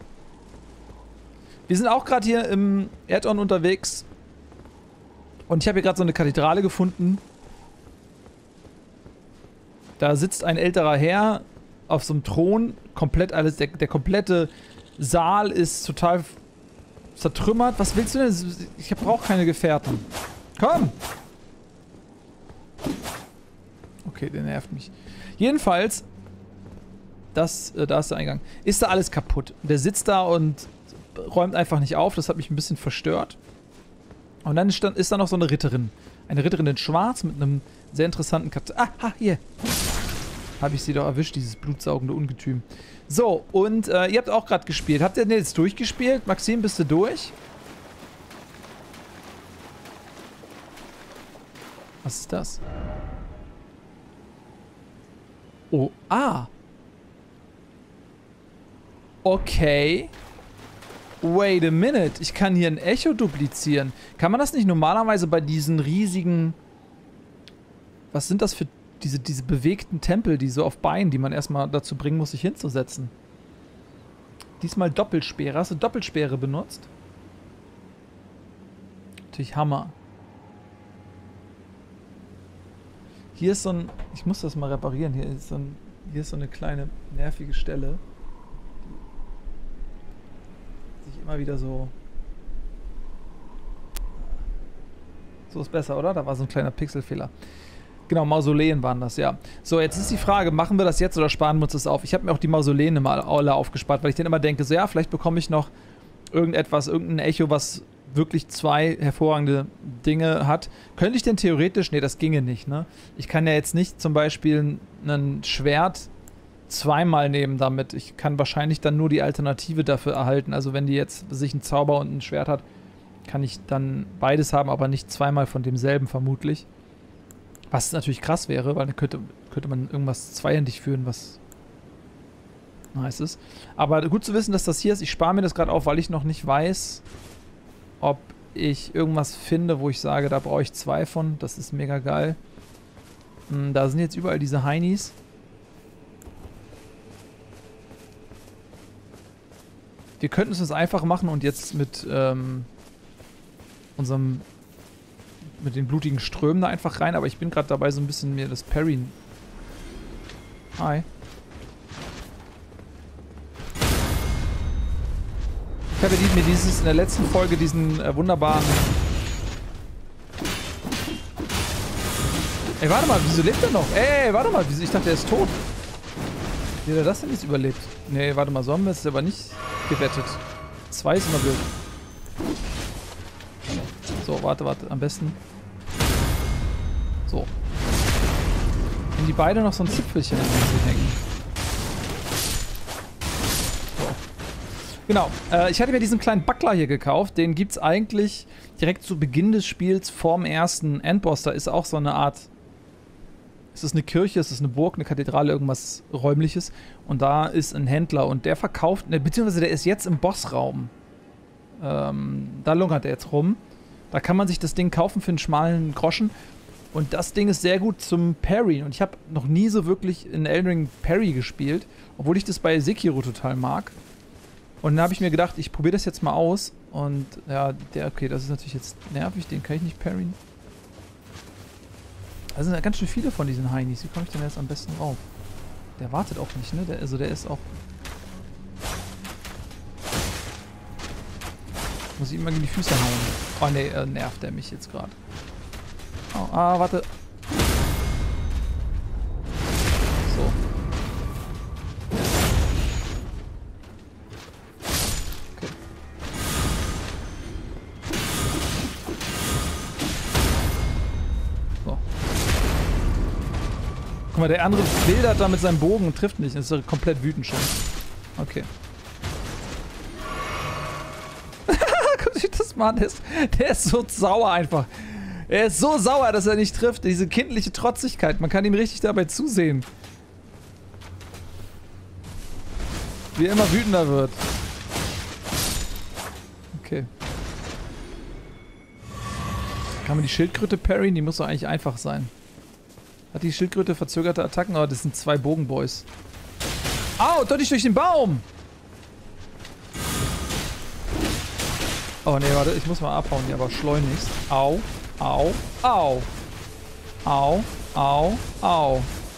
Wir sind auch gerade hier im Add-on unterwegs. Und ich habe hier gerade so eine Kathedrale gefunden. Da sitzt ein älterer Herr auf so einem Thron. Komplett alles, der, der komplette Saal ist total zertrümmert. Was willst du denn? Ich brauche keine Gefährten. Komm! Okay, der nervt mich. Jedenfalls, das, äh, da ist der Eingang. Ist da alles kaputt. Der sitzt da und räumt einfach nicht auf. Das hat mich ein bisschen verstört. Und dann ist da, ist da noch so eine Ritterin. Eine Ritterin in Schwarz mit einem sehr interessanten Kat... Ah, ha, hier. Habe ich sie doch erwischt, dieses blutsaugende Ungetüm. So, und äh, ihr habt auch gerade gespielt. Habt ihr denn jetzt durchgespielt? Maxim, bist du durch? Was ist das? Oh, ah. Okay. Wait a minute. Ich kann hier ein Echo duplizieren. Kann man das nicht normalerweise bei diesen riesigen... Was sind das für diese, diese bewegten Tempel, die so auf Beinen, die man erstmal dazu bringen muss, sich hinzusetzen? Diesmal Doppelsperre. Hast du Doppelsperre benutzt? Natürlich Hammer. Hier ist so ein... Ich muss das mal reparieren. Hier ist so, ein, hier ist so eine kleine nervige Stelle. Die sich immer wieder so... So ist besser, oder? Da war so ein kleiner Pixelfehler. Genau, Mausoleen waren das, ja. So, jetzt ist die Frage, machen wir das jetzt oder sparen wir uns das auf? Ich habe mir auch die Mausoleen mal alle aufgespart, weil ich dann immer denke, so ja, vielleicht bekomme ich noch irgendetwas, irgendein Echo, was wirklich zwei hervorragende Dinge hat. Könnte ich denn theoretisch, nee, das ginge nicht, ne? Ich kann ja jetzt nicht zum Beispiel ein Schwert zweimal nehmen damit. Ich kann wahrscheinlich dann nur die Alternative dafür erhalten. Also wenn die jetzt sich ein Zauber und ein Schwert hat, kann ich dann beides haben, aber nicht zweimal von demselben vermutlich. Was natürlich krass wäre, weil dann könnte, könnte man irgendwas zweihändig führen, was nice ist. Aber gut zu wissen, dass das hier ist. Ich spare mir das gerade auf, weil ich noch nicht weiß, ob ich irgendwas finde, wo ich sage, da brauche ich zwei von. Das ist mega geil. Da sind jetzt überall diese Heinis. Wir könnten es uns einfach machen und jetzt mit ähm, unserem mit den blutigen Strömen da einfach rein, aber ich bin gerade dabei, so ein bisschen mir das Parry... Hi. Ich habe mir dieses in der letzten Folge diesen äh, wunderbaren... Ey, warte mal, wieso lebt er noch? Ey, warte mal, wieso? Ich dachte, er ist tot. Wie hat er das denn jetzt überlebt? Nee, warte mal, so haben wir es aber nicht gewettet. Zwei ist immer blöd. So, warte, warte, am besten. So. Wenn die beide noch so ein Zipfelchen an sich hängen. So. Genau. Äh, ich hatte mir diesen kleinen Buckler hier gekauft. Den gibt es eigentlich direkt zu Beginn des Spiels vorm ersten Endboss. Da ist auch so eine Art... Es ist eine Kirche, es ist eine Burg, eine Kathedrale, irgendwas Räumliches. Und da ist ein Händler und der verkauft... Ne, beziehungsweise der ist jetzt im Bossraum. Ähm, da lungert er jetzt rum. Da kann man sich das Ding kaufen für einen schmalen Groschen. Und das Ding ist sehr gut zum Parry. Und ich habe noch nie so wirklich in Elden Ring Parry gespielt. Obwohl ich das bei Sekiro total mag. Und dann habe ich mir gedacht, ich probiere das jetzt mal aus. Und ja, der, okay, das ist natürlich jetzt nervig. Den kann ich nicht parryen. Da sind ja ganz schön viele von diesen Heinis. Wie komme ich denn jetzt am besten rauf? Der wartet auch nicht, ne? Der, also der ist auch... Muss ich immer gegen die Füße hauen. Oh ne, äh, nervt der mich jetzt gerade. Oh, ah, warte. So. Okay. So. Guck mal, der andere wildert da mit seinem Bogen und trifft nicht. Das ist komplett wütend schon. Okay. Das Mann, der ist, der ist so sauer einfach. Er ist so sauer, dass er nicht trifft. Diese kindliche Trotzigkeit. Man kann ihm richtig dabei zusehen. Wie er immer wütender wird. Okay. Kann man die Schildkröte parryen? Die muss doch eigentlich einfach sein. Hat die Schildkröte verzögerte Attacken? Oh, das sind zwei Bogenboys. Au, doch nicht durch den Baum! Oh ne, warte, ich muss mal abhauen hier, aber schleunigst. Au, au, au. Au, au, au.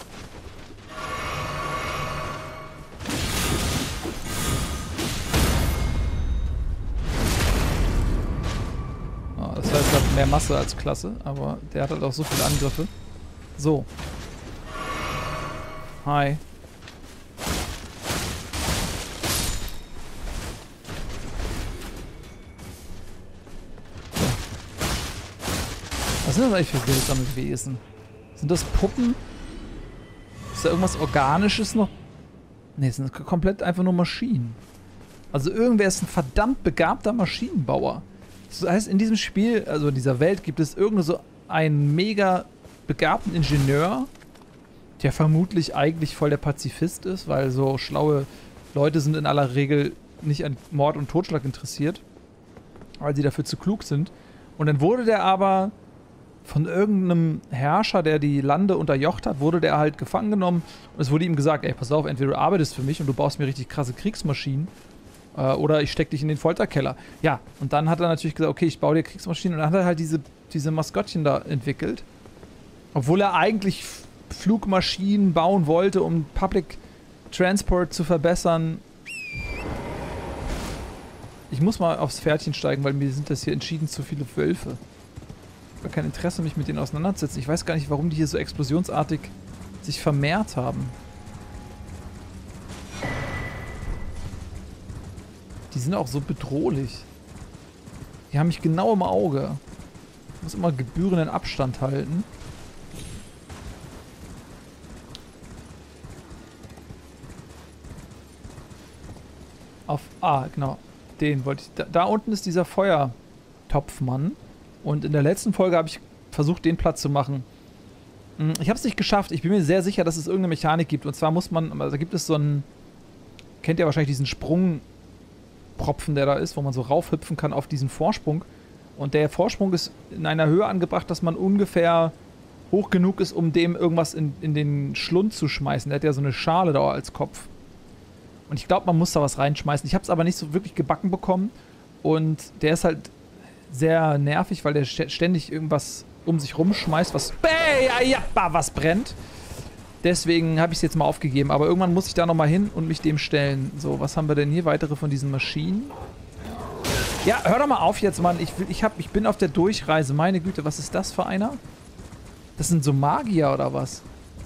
Oh, das heißt, er hat mehr Masse als Klasse, aber der hat halt auch so viele Angriffe. So. Hi. Was sind das eigentlich für seltsame Wesen? Sind das Puppen? Ist da irgendwas Organisches noch? Ne, es sind komplett einfach nur Maschinen. Also irgendwer ist ein verdammt begabter Maschinenbauer. Das heißt, in diesem Spiel, also in dieser Welt, gibt es irgendwo so einen mega begabten Ingenieur, der vermutlich eigentlich voll der Pazifist ist, weil so schlaue Leute sind in aller Regel nicht an Mord und Totschlag interessiert, weil sie dafür zu klug sind. Und dann wurde der aber von irgendeinem Herrscher, der die Lande unterjocht hat, wurde der halt gefangen genommen und es wurde ihm gesagt, ey, pass auf, entweder du arbeitest für mich und du baust mir richtig krasse Kriegsmaschinen äh, oder ich steck dich in den Folterkeller. Ja, und dann hat er natürlich gesagt, okay, ich baue dir Kriegsmaschinen und dann hat er halt diese, diese Maskottchen da entwickelt. Obwohl er eigentlich Flugmaschinen bauen wollte, um Public Transport zu verbessern. Ich muss mal aufs Pferdchen steigen, weil mir sind das hier entschieden zu viele Wölfe. Ich habe kein Interesse, mich mit denen auseinanderzusetzen. Ich weiß gar nicht, warum die hier so explosionsartig sich vermehrt haben. Die sind auch so bedrohlich. Die haben mich genau im Auge. Ich muss immer gebührenden Abstand halten. Auf... Ah, genau. Den wollte ich... Da, da unten ist dieser Feuertopfmann. Und in der letzten Folge habe ich versucht, den Platz zu machen. Ich habe es nicht geschafft. Ich bin mir sehr sicher, dass es irgendeine Mechanik gibt. Und zwar muss man... Also da gibt es so einen... Kennt ihr wahrscheinlich diesen Sprungpropfen, der da ist, wo man so raufhüpfen kann auf diesen Vorsprung. Und der Vorsprung ist in einer Höhe angebracht, dass man ungefähr hoch genug ist, um dem irgendwas in, in den Schlund zu schmeißen. Der hat ja so eine Schale da als Kopf. Und ich glaube, man muss da was reinschmeißen. Ich habe es aber nicht so wirklich gebacken bekommen. Und der ist halt sehr nervig, weil der ständig irgendwas um sich rumschmeißt, was, was brennt. Deswegen habe ich es jetzt mal aufgegeben. Aber irgendwann muss ich da nochmal hin und mich dem stellen. So, was haben wir denn hier? Weitere von diesen Maschinen. Ja, hör doch mal auf jetzt, Mann. Ich, will, ich, hab, ich bin auf der Durchreise. Meine Güte, was ist das für einer? Das sind so Magier oder was?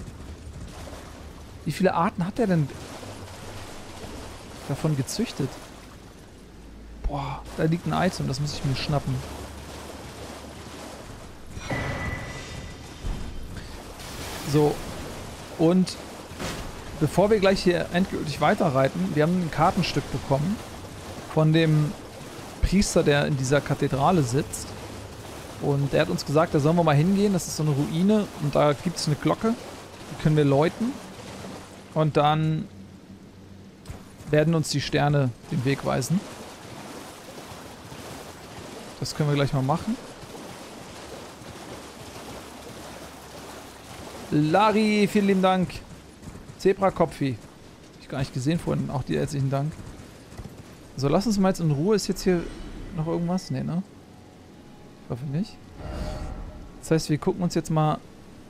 Wie viele Arten hat der denn davon gezüchtet? Boah, da liegt ein Item, das muss ich mir schnappen. So, und bevor wir gleich hier endgültig weiterreiten, wir haben ein Kartenstück bekommen von dem Priester, der in dieser Kathedrale sitzt. Und der hat uns gesagt, da sollen wir mal hingehen, das ist so eine Ruine und da gibt es eine Glocke, die können wir läuten. Und dann werden uns die Sterne den Weg weisen. Das können wir gleich mal machen. Lari, vielen lieben Dank. Zebra-Kopfi. Hab ich gar nicht gesehen vorhin. Auch dir herzlichen Dank. So, lass uns mal jetzt in Ruhe. Ist jetzt hier noch irgendwas? Nee, ne? Ich hoffe nicht. Das heißt, wir gucken uns jetzt mal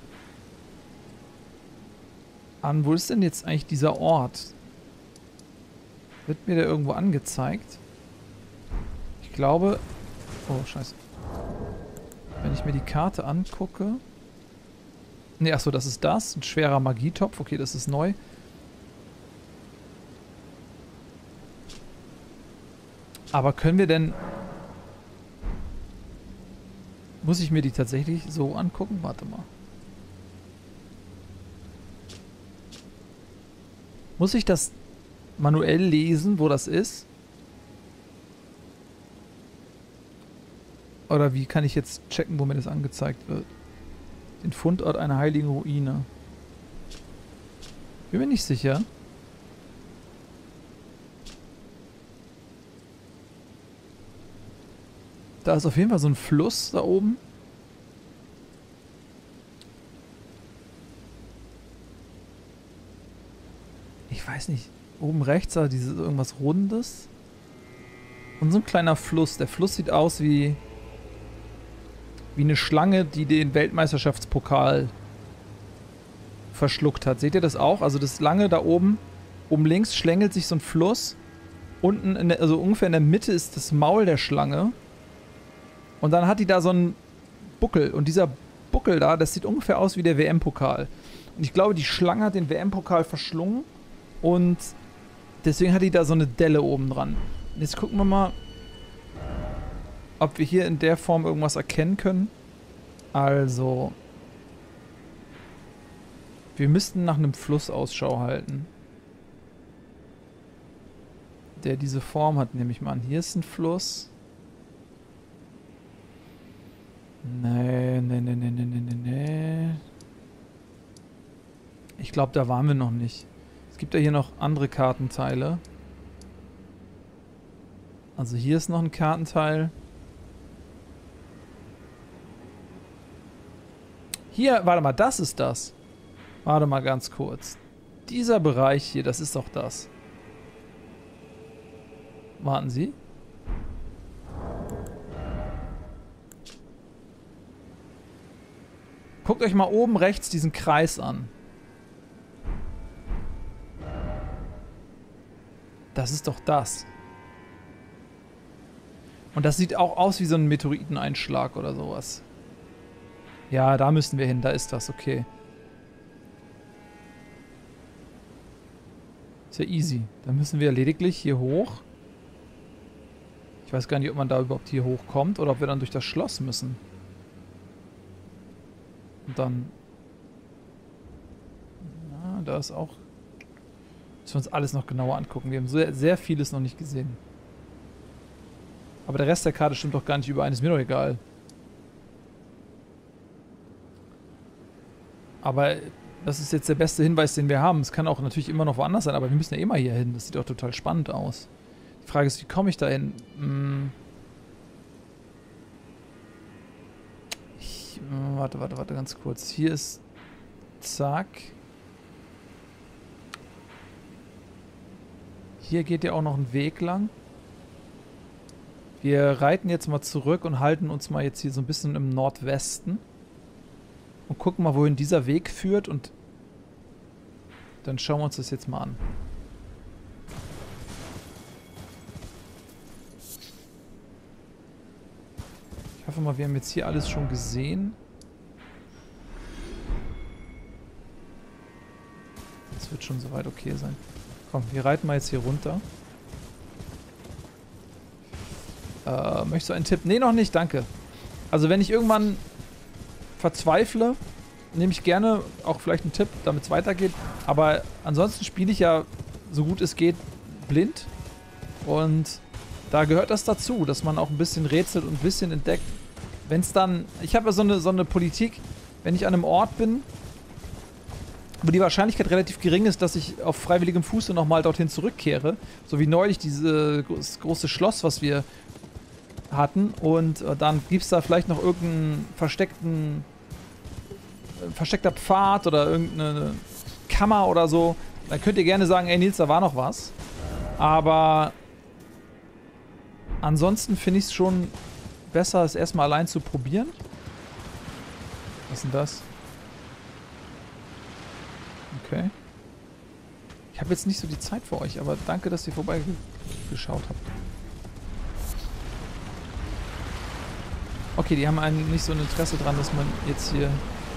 an. Wo ist denn jetzt eigentlich dieser Ort? Wird mir der irgendwo angezeigt? Ich glaube... Oh, scheiße. Wenn ich mir die Karte angucke... Ne, achso, das ist das. Ein schwerer Magietopf. Okay, das ist neu. Aber können wir denn... Muss ich mir die tatsächlich so angucken? Warte mal. Muss ich das manuell lesen, wo das ist? Oder wie kann ich jetzt checken, wo mir das angezeigt wird? Den Fundort einer heiligen Ruine. Bin mir nicht sicher. Da ist auf jeden Fall so ein Fluss da oben. weiß nicht, oben rechts da dieses irgendwas Rundes. Und so ein kleiner Fluss. Der Fluss sieht aus wie, wie eine Schlange, die den Weltmeisterschaftspokal verschluckt hat. Seht ihr das auch? Also das lange da oben, oben links schlängelt sich so ein Fluss. Unten, in der, also ungefähr in der Mitte ist das Maul der Schlange. Und dann hat die da so einen Buckel. Und dieser Buckel da, das sieht ungefähr aus wie der W M-Pokal. Und ich glaube, die Schlange hat den W M-Pokal verschlungen. Und deswegen hat die da so eine Delle oben dran. Und jetzt gucken wir mal, ob wir hier in der Form irgendwas erkennen können. Also, wir müssten nach einem Fluss Ausschau halten. Der diese Form hat, nehme ich mal an. Hier ist ein Fluss. Nee, nee, nee, nee, nee, nee, nee. Ich glaube, da waren wir noch nicht. Es gibt ja hier noch andere Kartenteile. Also hier ist noch ein Kartenteil. Hier, warte mal, das ist das. Warte mal ganz kurz. Dieser Bereich hier, das ist doch das. Warten Sie. Guckt euch mal oben rechts diesen Kreis an. Das ist doch das. Und das sieht auch aus wie so ein Meteoriteneinschlag oder sowas. Ja, da müssen wir hin. Da ist das. Okay. Ist ja easy. Da müssen wir lediglich hier hoch. Ich weiß gar nicht, ob man da überhaupt hier hochkommt oder ob wir dann durch das Schloss müssen. Und dann... Na, da ist auch... Müssen wir uns alles noch genauer angucken. Wir haben sehr, sehr vieles noch nicht gesehen. Aber der Rest der Karte stimmt doch gar nicht überein. Ist mir doch egal. Aber das ist jetzt der beste Hinweis, den wir haben. Es kann auch natürlich immer noch woanders sein, aber wir müssen ja immer hier hin. Das sieht doch total spannend aus. Die Frage ist, wie komme ich da hin? Hm. Ich, warte, warte, warte, ganz kurz. Hier ist... Zack. Hier geht ja auch noch ein Weg lang. Wir reiten jetzt mal zurück und halten uns mal jetzt hier so ein bisschen im Nordwesten. Und gucken mal, wohin dieser Weg führt. Und dann schauen wir uns das jetzt mal an. Ich hoffe mal, wir haben jetzt hier alles schon gesehen. Das wird schon soweit okay sein. Komm, wir reiten mal jetzt hier runter. Äh, möchtest du einen Tipp? Nee, noch nicht, danke. Also wenn ich irgendwann verzweifle, nehme ich gerne auch vielleicht einen Tipp, damit es weitergeht. Aber ansonsten spiele ich ja, so gut es geht, blind. Und da gehört das dazu, dass man auch ein bisschen rätselt und ein bisschen entdeckt. Wenn es dann... Ich habe ja so eine, so eine Politik, wenn ich an einem Ort bin, wo die Wahrscheinlichkeit relativ gering ist, dass ich auf freiwilligem Fuße nochmal dorthin zurückkehre. So wie neulich dieses große Schloss, was wir hatten. Und äh, dann gibt es da vielleicht noch irgendeinen versteckten... Äh, versteckter Pfad oder irgendeine Kammer oder so. Dann könnt ihr gerne sagen, ey Nils, da war noch was. Aber ansonsten finde ich es schon besser, es erstmal allein zu probieren. Was ist denn das? Okay. Ich habe jetzt nicht so die Zeit für euch, aber danke, dass ihr vorbeigeschaut habt. Okay, die haben eigentlich nicht so ein Interesse dran, dass man jetzt hier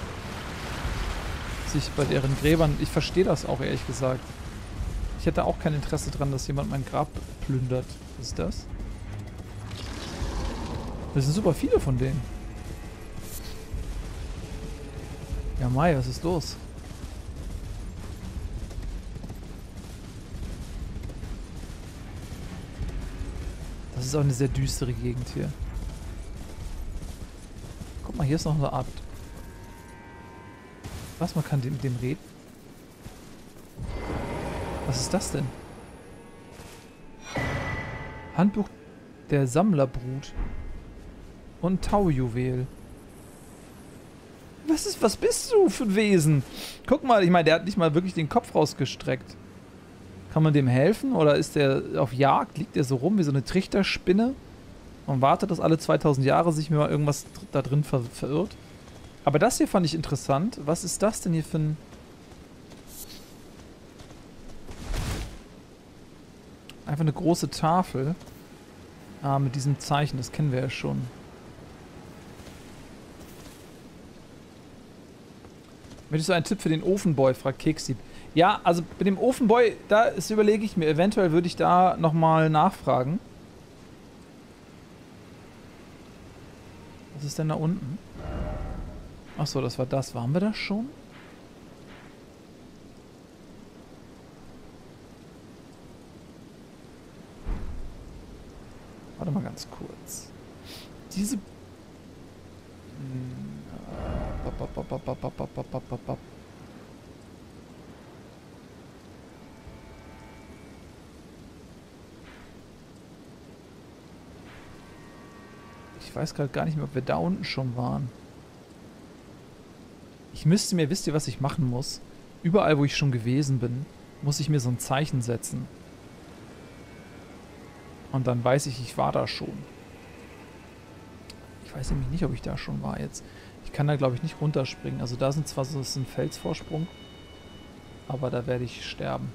sich bei deren Gräbern... Ich verstehe das auch, ehrlich gesagt. Ich hätte auch kein Interesse dran, dass jemand mein Grab plündert. Was ist das? Das sind super viele von denen. Ja, Mai, was ist los? Das ist auch eine sehr düstere Gegend hier. Guck mal, hier ist noch eine Art... Was, man kann mit dem reden? Was ist das denn? Handbuch der Sammlerbrut. Und Taujuwel. Was ist, was bist du für ein Wesen? Guck mal, ich meine, der hat nicht mal wirklich den Kopf rausgestreckt. Kann man dem helfen oder ist der auf Jagd? Liegt der so rum wie so eine Trichterspinne und wartet, dass alle zweitausend Jahre sich mir mal irgendwas da drin ver verirrt? Aber das hier fand ich interessant. Was ist das denn hier für ein... Einfach eine große Tafel. Ah, mit diesem Zeichen, das kennen wir ja schon. Möchtest du einen Tipp für den Ofenboy, fragt Keksieb. Ja, also bei dem Ofenboy, da ist, überlege ich mir, eventuell würde ich da nochmal nachfragen. Was ist denn da unten? Achso, das war das. Waren wir das schon? Warte mal ganz kurz. Diese... Ich weiß gerade gar nicht mehr, ob wir da unten schon waren. Ich müsste mir, wisst ihr, was ich machen muss? Überall, wo ich schon gewesen bin, muss ich mir so ein Zeichen setzen. Und dann weiß ich, ich war da schon. Ich weiß nämlich nicht, ob ich da schon war jetzt. Ich kann da, glaube ich, nicht runterspringen. Also da sind zwar so ist ein Felsvorsprung, aber da werde ich sterben.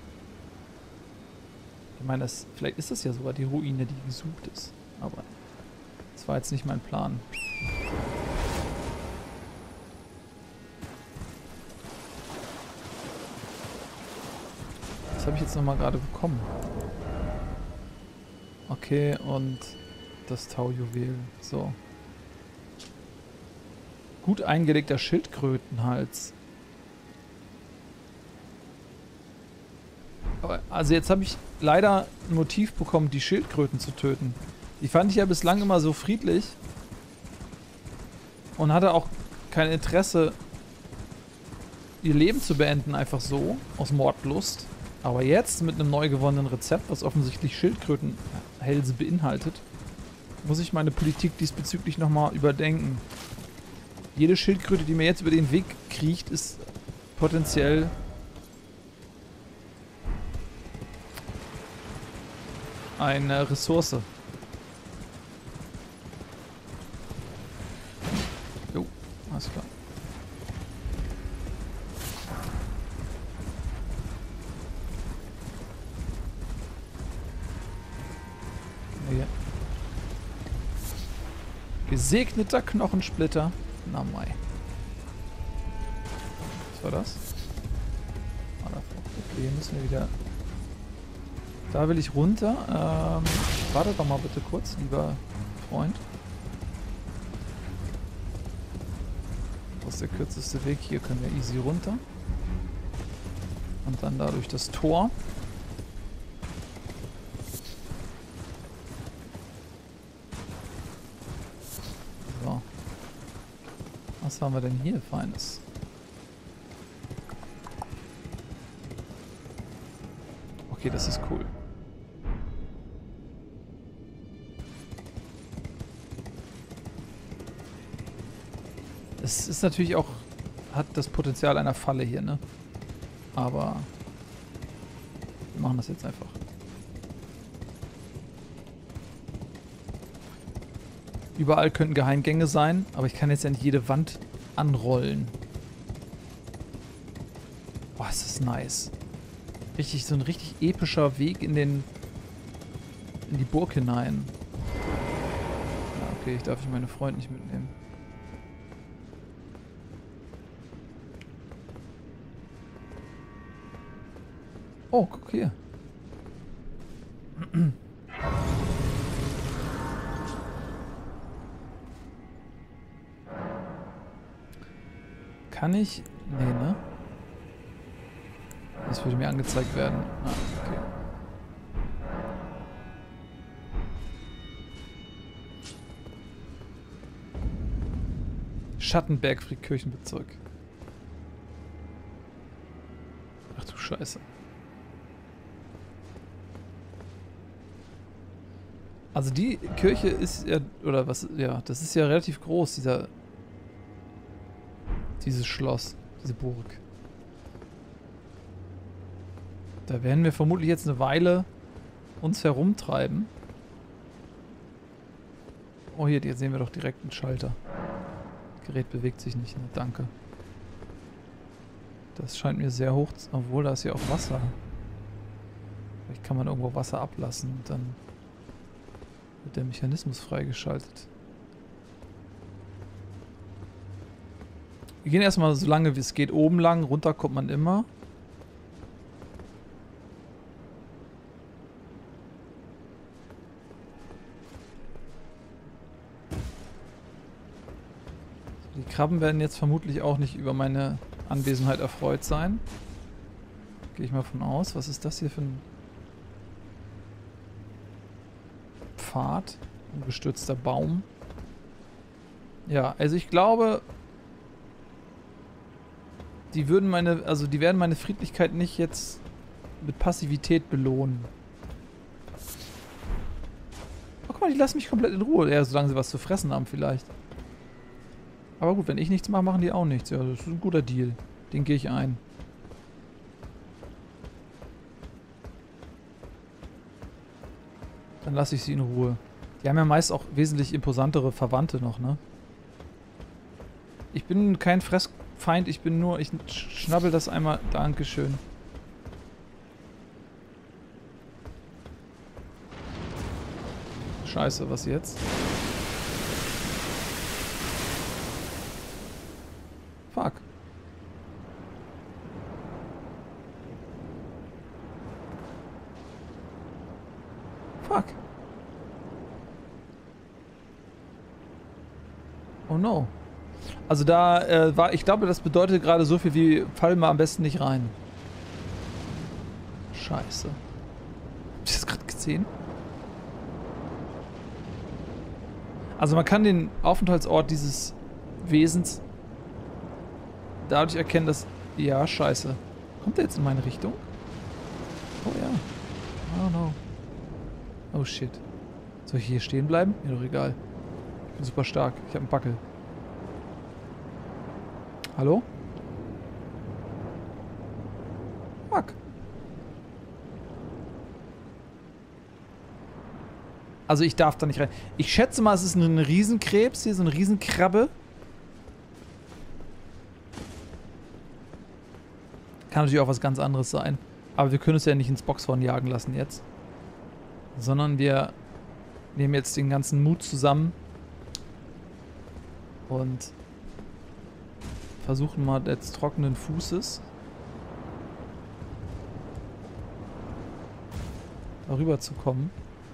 Ich meine, das, vielleicht ist das ja sogar die Ruine, die gesucht ist. Aber das war jetzt nicht mein Plan. Was habe ich jetzt nochmal gerade bekommen? Okay, und das Taujuwel. So. Gut eingelegter Schildkrötenhals. Also jetzt habe ich leider ein Motiv bekommen, die Schildkröten zu töten. Die fand ich ja bislang immer so friedlich. Und hatte auch kein Interesse, ihr Leben zu beenden, einfach so, aus Mordlust. Aber jetzt, mit einem neu gewonnenen Rezept, was offensichtlich Schildkrötenhälse beinhaltet, muss ich meine Politik diesbezüglich nochmal überdenken. Jede Schildkröte, die mir jetzt über den Weg kriecht, ist potenziell eine Ressource. Jo, alles klar. Ja. Gesegneter Knochensplitter. Na mai. Was war das? Ah, da, okay, hier müssen wir wieder... Da will ich runter. Ähm, warte doch mal bitte kurz, lieber Freund. Das ist der kürzeste Weg. Hier können wir easy runter. Und dann da durch das Tor. So. Was haben wir denn hier Feines? Okay, das ist cool. Es ist natürlich auch, hat das Potenzial einer Falle hier, ne? Aber wir machen das jetzt einfach. Überall könnten Geheimgänge sein, aber ich kann jetzt ja nicht jede Wand anrollen. Boah, ist das nice. Richtig, so ein richtig epischer Weg in den in die Burg hinein. Ja, okay, ich darf ich meine Freunde nicht mitnehmen. Oh, guck hier. Kann ich... Nee, ne? Das würde mir angezeigt werden. Ah, okay. Schattenberg, Friedkirchenbezirk. Ach du Scheiße. Also die Kirche ist ja, oder was, ja, das ist ja relativ groß, dieser, dieses Schloss, diese Burg. Da werden wir vermutlich jetzt eine Weile uns herumtreiben. Oh, hier, jetzt sehen wir doch direkt einen Schalter. Das Gerät bewegt sich nicht, ne? Danke. Das scheint mir sehr hoch, obwohl da ist ja auch Wasser. Vielleicht kann man irgendwo Wasser ablassen und dann wird der Mechanismus freigeschaltet. Wir gehen erstmal so lange wie es geht oben lang, runter kommt man immer. Die Krabben werden jetzt vermutlich auch nicht über meine Anwesenheit erfreut sein. Gehe ich mal von aus. Was ist das hier für ein Pfad? Ein gestürzter Baum. Ja, also ich glaube, die würden meine, also die werden meine Friedlichkeit nicht jetzt mit Passivität belohnen. Oh, guck mal, die lassen mich komplett in Ruhe. Ja, solange sie was zu fressen haben vielleicht. Aber gut, wenn ich nichts mache, machen die auch nichts. Ja, das ist ein guter Deal. Den gehe ich ein. Dann lasse ich sie in Ruhe. Die haben ja meist auch wesentlich imposantere Verwandte noch, ne? Ich bin kein Fressfeind, ich bin nur... Ich schnabbel das einmal... Dankeschön. Scheiße, was jetzt? Fuck. Fuck. Oh no. Also da äh, war, ich glaube, das bedeutet gerade so viel wie, fallen wir am besten nicht rein. Scheiße. Habt ihr das gerade gesehen? Also man kann den Aufenthaltsort dieses Wesens dadurch erkennen, dass... Ja, scheiße. Kommt der jetzt in meine Richtung? Oh ja. Oh no. Oh shit. Soll ich hier stehen bleiben? Mir doch egal. Ich bin super stark. Ich habe einen Backel. Hallo? Fuck. Also ich darf da nicht rein. Ich schätze mal, es ist ein Riesenkrebs hier, so eine Riesenkrabbe. Kann natürlich auch was ganz anderes sein. Aber wir können es ja nicht ins Boxhorn jagen lassen jetzt. Sondern wir nehmen jetzt den ganzen Mut zusammen. Und versuchen mal jetzt trockenen Fußes darüber zu kommen.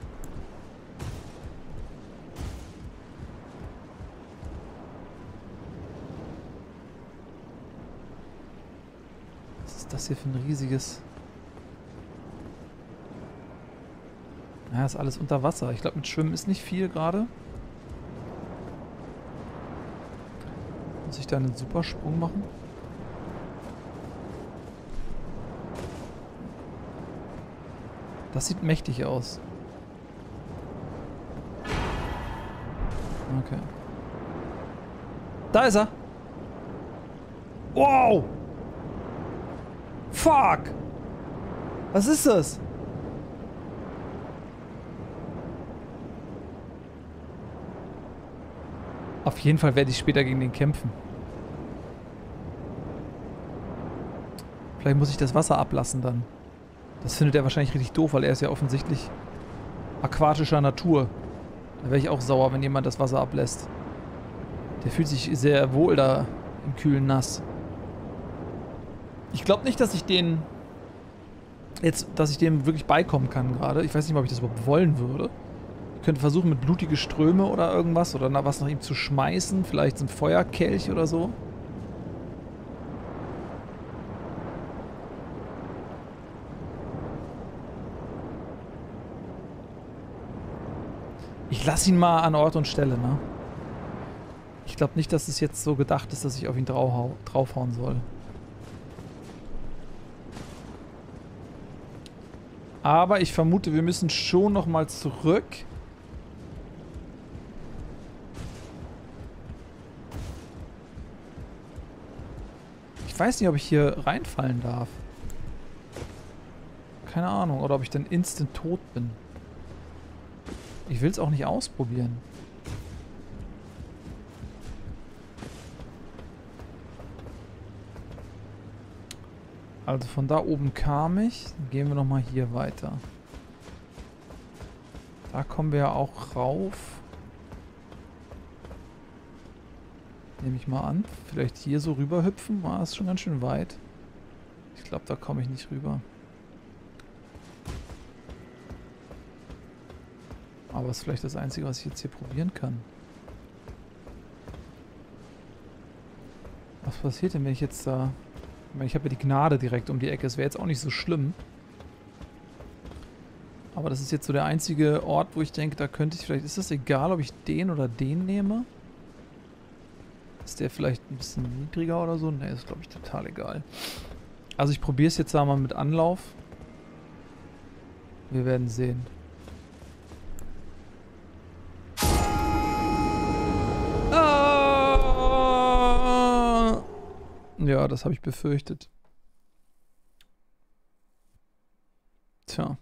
Was ist das hier für ein riesiges... Ja, ist alles unter Wasser. Ich glaube, mit Schwimmen ist nicht viel gerade. Muss ich da einen Supersprung machen? Das sieht mächtig aus. Okay. Da ist er! Wow! Fuck! Was ist das? Auf jeden Fall werde ich später gegen den kämpfen. Vielleicht muss ich das Wasser ablassen dann. Das findet er wahrscheinlich richtig doof, weil er ist ja offensichtlich aquatischer Natur. Da wäre ich auch sauer, wenn jemand das Wasser ablässt. Der fühlt sich sehr wohl da im kühlen Nass. Ich glaube nicht, dass ich den jetzt, dass ich dem wirklich beikommen kann gerade. Ich weiß nicht mal, ob ich das überhaupt wollen würde. Ich könnte versuchen, mit blutige Ströme oder irgendwas oder was nach ihm zu schmeißen. Vielleicht so ein Feuerkelch oder so. Ich lasse ihn mal an Ort und Stelle, ne? Ich glaube nicht, dass es jetzt so gedacht ist, dass ich auf ihn draufhau draufhauen soll. Aber ich vermute, wir müssen schon noch mal zurück. Ich weiß nicht, ob ich hier reinfallen darf. keine Ahnung. Oder ob ich dann instant tot bin. Ich will es auch nicht ausprobieren. Also von da oben kam ich. Dann gehen wir nochmal hier weiter. Da kommen wir ja auch rauf. Nehme ich mal an. Vielleicht hier so rüber hüpfen. War das schon ganz schön weit. Ich glaube, da komme ich nicht rüber. Aber es ist vielleicht das Einzige, was ich jetzt hier probieren kann. Was passiert denn, wenn ich jetzt da... Ich meine, ich habe ja die Gnade direkt um die Ecke. Es wäre jetzt auch nicht so schlimm. Aber das ist jetzt so der einzige Ort, wo ich denke, da könnte ich vielleicht... Ist das egal, ob ich den oder den nehme? Ist der vielleicht ein bisschen niedriger oder so? Ne, ist glaube ich total egal. Also ich probiere es jetzt da mal mit Anlauf. Wir werden sehen. Ah! Ja, das habe ich befürchtet. Tja.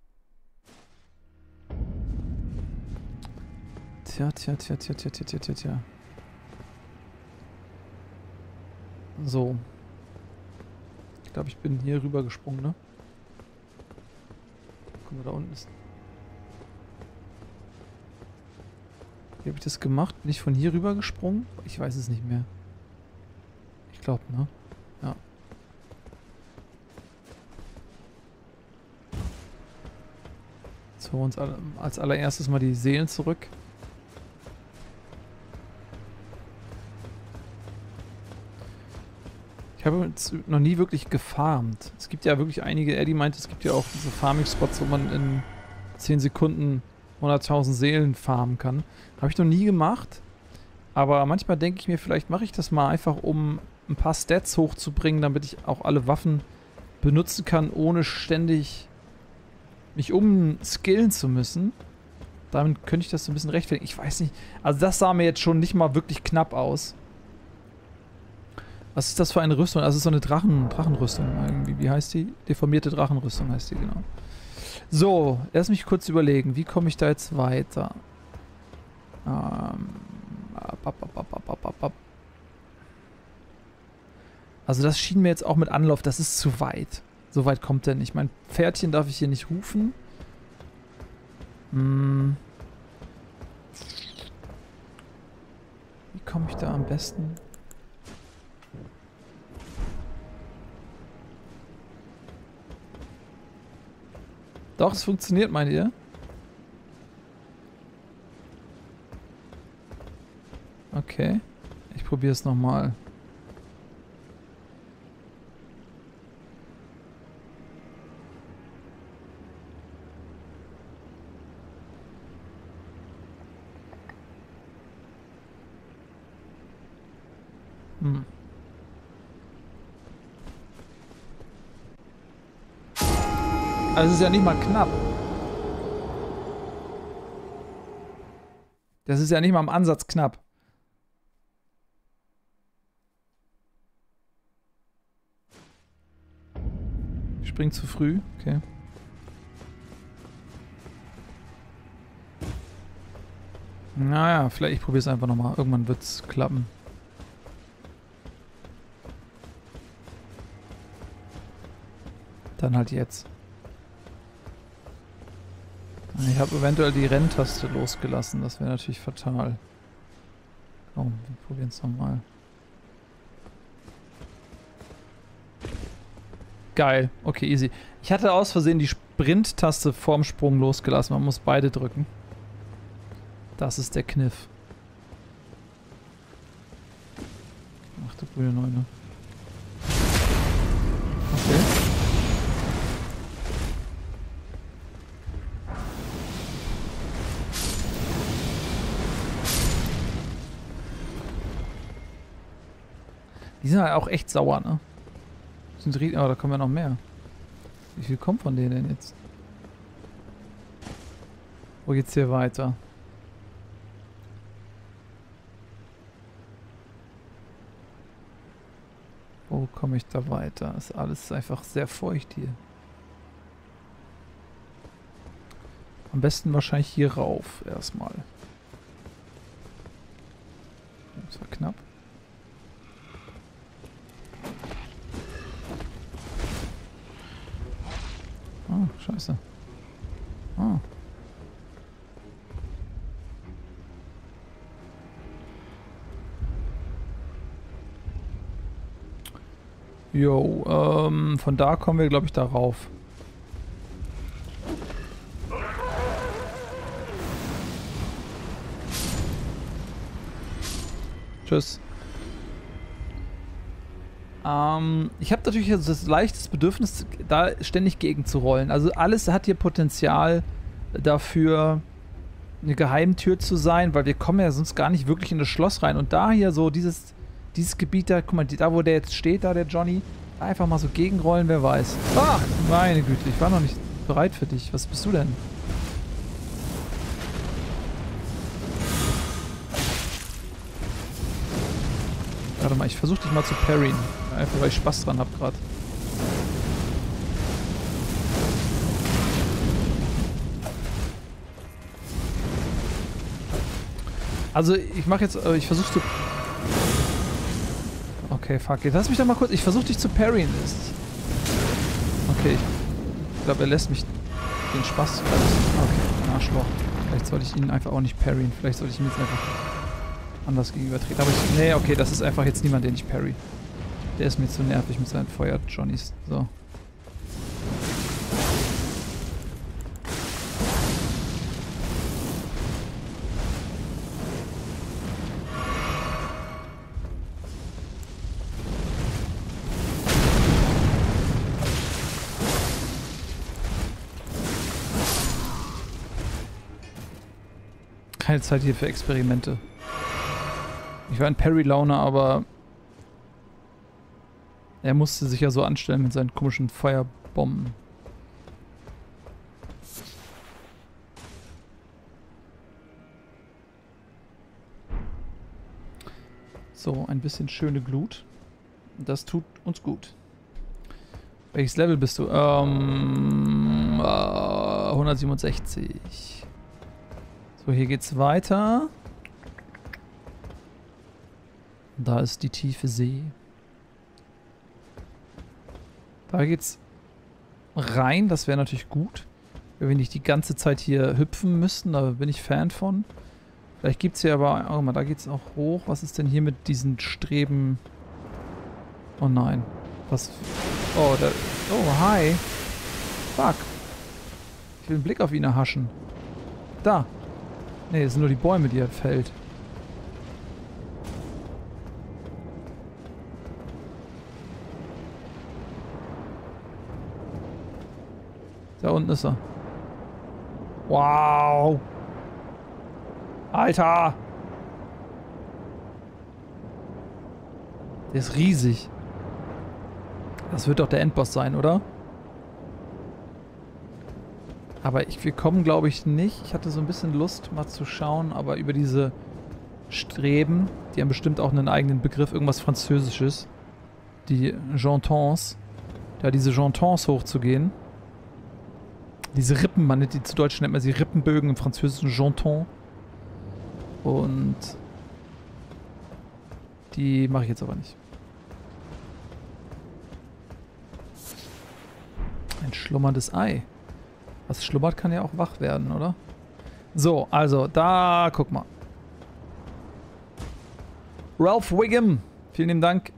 Tja, tja, tja, tja, tja, tja, tja, tja, tja. So. Ich glaube, ich bin hier rüber gesprungen, ne? Guck mal, da unten ist... Wie habe ich das gemacht? Bin ich von hier rüber gesprungen? Ich weiß es nicht mehr. Ich glaube, ne? Ja. Jetzt holen wir uns alle, als allererstes mal die Seelen zurück. Ich habe jetzt noch nie wirklich gefarmt. Es gibt ja wirklich einige, Eddie meinte, es gibt ja auch diese Farming-Spots, wo man in zehn Sekunden hunderttausend Seelen farmen kann. Habe ich noch nie gemacht. Aber manchmal denke ich mir, vielleicht mache ich das mal einfach, um ein paar Stats hochzubringen, damit ich auch alle Waffen benutzen kann, ohne ständig mich umskillen zu müssen. Damit könnte ich das so ein bisschen rechtfertigen. Ich weiß nicht. Also das sah mir jetzt schon nicht mal wirklich knapp aus. Was ist das für eine Rüstung? Also so eine Drachen, Drachenrüstung irgendwie. Wie heißt die? Deformierte Drachenrüstung heißt die, genau. So, lass mich kurz überlegen. Wie komme ich da jetzt weiter? Ähm, also das schien mir jetzt auch mit Anlauf, das ist zu weit. So weit kommt der nicht. Mein Pferdchen darf ich hier nicht rufen. Hm. Wie komme ich da am besten? Doch, es funktioniert, meint ihr? Okay. Ich probiere es nochmal. Hm. Also es ist ja nicht mal knapp. Das ist ja nicht mal im Ansatz knapp. Ich spring zu früh, okay. Naja, vielleicht ich probiere es einfach nochmal. Irgendwann wird es klappen. Dann halt jetzt. Ich habe eventuell die Renntaste losgelassen. Das wäre natürlich fatal. Komm, wir probieren es nochmal. Geil. Okay, easy. Ich hatte aus Versehen die Sprint-Taste vorm Sprung losgelassen. Man muss beide drücken. Das ist der Kniff. Ach du grüne Neune. Okay. Die sind halt auch echt sauer, ne? Sind richtig, aber da kommen ja noch mehr. Wie viel kommt von denen denn jetzt? Wo geht's hier weiter? Wo komme ich da weiter? Ist alles einfach sehr feucht hier. Am besten wahrscheinlich hier rauf erstmal. Das war knapp. Ah, scheiße. Ah. Jo, ähm, von da kommen wir, glaube ich, darauf. Tschüss. Ähm, ich habe natürlich also das leichtes Bedürfnis, da ständig gegen zu rollen. Also alles hat hier Potenzial dafür, eine Geheimtür zu sein, weil wir kommen ja sonst gar nicht wirklich in das Schloss rein. Und da hier so dieses, dieses Gebiet da, guck mal, da wo der jetzt steht, da der Johnny, einfach mal so gegenrollen, wer weiß. Ach, meine Güte, ich war noch nicht bereit für dich. Was bist du denn? Warte mal, ich versuche dich mal zu parryen. Einfach weil ich Spaß dran habe gerade. Also ich mache jetzt, äh, ich versuche zu... Okay, fuck, jetzt lass mich doch mal kurz, ich versuche dich zu parryen. Okay, ich glaube, er lässt mich den Spaß... Okay, Arschloch. Vielleicht sollte ich ihn einfach auch nicht parryen. Vielleicht sollte ich ihm jetzt einfach anders gegenübertreten. Aber ich... Nee, okay, das ist einfach jetzt niemand, den ich parry. Der ist mir zu nervig mit seinen Feuer-Johnnies. So. Keine Zeit hier für Experimente. Ich war in Parry-Laune, aber er musste sich ja so anstellen mit seinen komischen Feuerbomben. So, ein bisschen schöne Glut. Das tut uns gut. Welches Level bist du? Ähm, äh, hundertsiebenundsechzig. So, hier geht's weiter. Da ist die tiefe See. Da geht's rein, das wäre natürlich gut. Wenn wir nicht die ganze Zeit hier hüpfen müssten, da bin ich Fan von. Vielleicht gibt es hier aber... Oh mal, da geht's auch hoch. Was ist denn hier mit diesen Streben? Oh nein. Was... Oh, da... Oh, hi. Fuck. Ich will einen Blick auf ihn erhaschen. Da. Ne, das sind nur die Bäume, die er fällt. Da unten ist er. Wow. Alter. Der ist riesig. Das wird doch der Endboss sein, oder? Aber ich, wir kommen, glaube ich, nicht. Ich hatte so ein bisschen Lust, mal zu schauen, aber über diese Streben, die haben bestimmt auch einen eigenen Begriff, irgendwas Französisches. Die Jantons. Da diese Jantons hochzugehen. Diese Rippen, man nennt die, zu Deutsch nennt man sie Rippenbögen, im französischen Janton. Und die mache ich jetzt aber nicht. Ein schlummerndes Ei. Was schlummert, kann ja auch wach werden, oder? So, also, da, guck mal. Ralph Wiggum, vielen lieben Dank.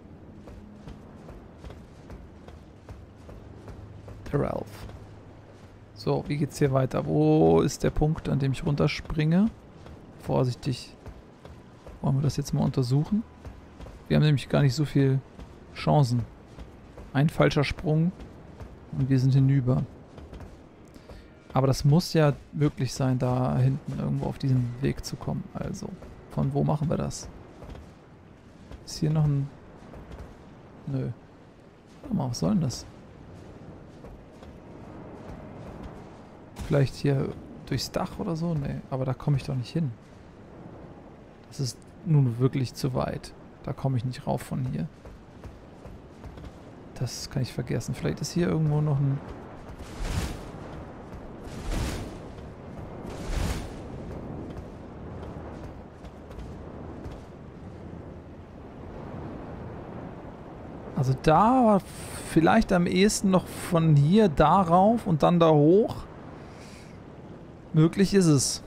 Der Ralph. So, wie geht's hier weiter? Wo ist der Punkt, an dem ich runterspringe? Vorsichtig. Wollen wir das jetzt mal untersuchen? Wir haben nämlich gar nicht so viel Chancen. Ein falscher Sprung und wir sind hinüber. Aber das muss ja möglich sein, da hinten irgendwo auf diesen Weg zu kommen. Also, von wo machen wir das? Ist hier noch ein... Nö. Warte mal, was soll denn das? Vielleicht hier durchs Dach oder so? Nee, aber da komme ich doch nicht hin. Das ist nun wirklich zu weit. Da komme ich nicht rauf von hier. Das kann ich vergessen. Vielleicht ist hier irgendwo noch ein... Also da war vielleicht am ehesten noch von hier darauf und dann da hoch. Möglich ist es.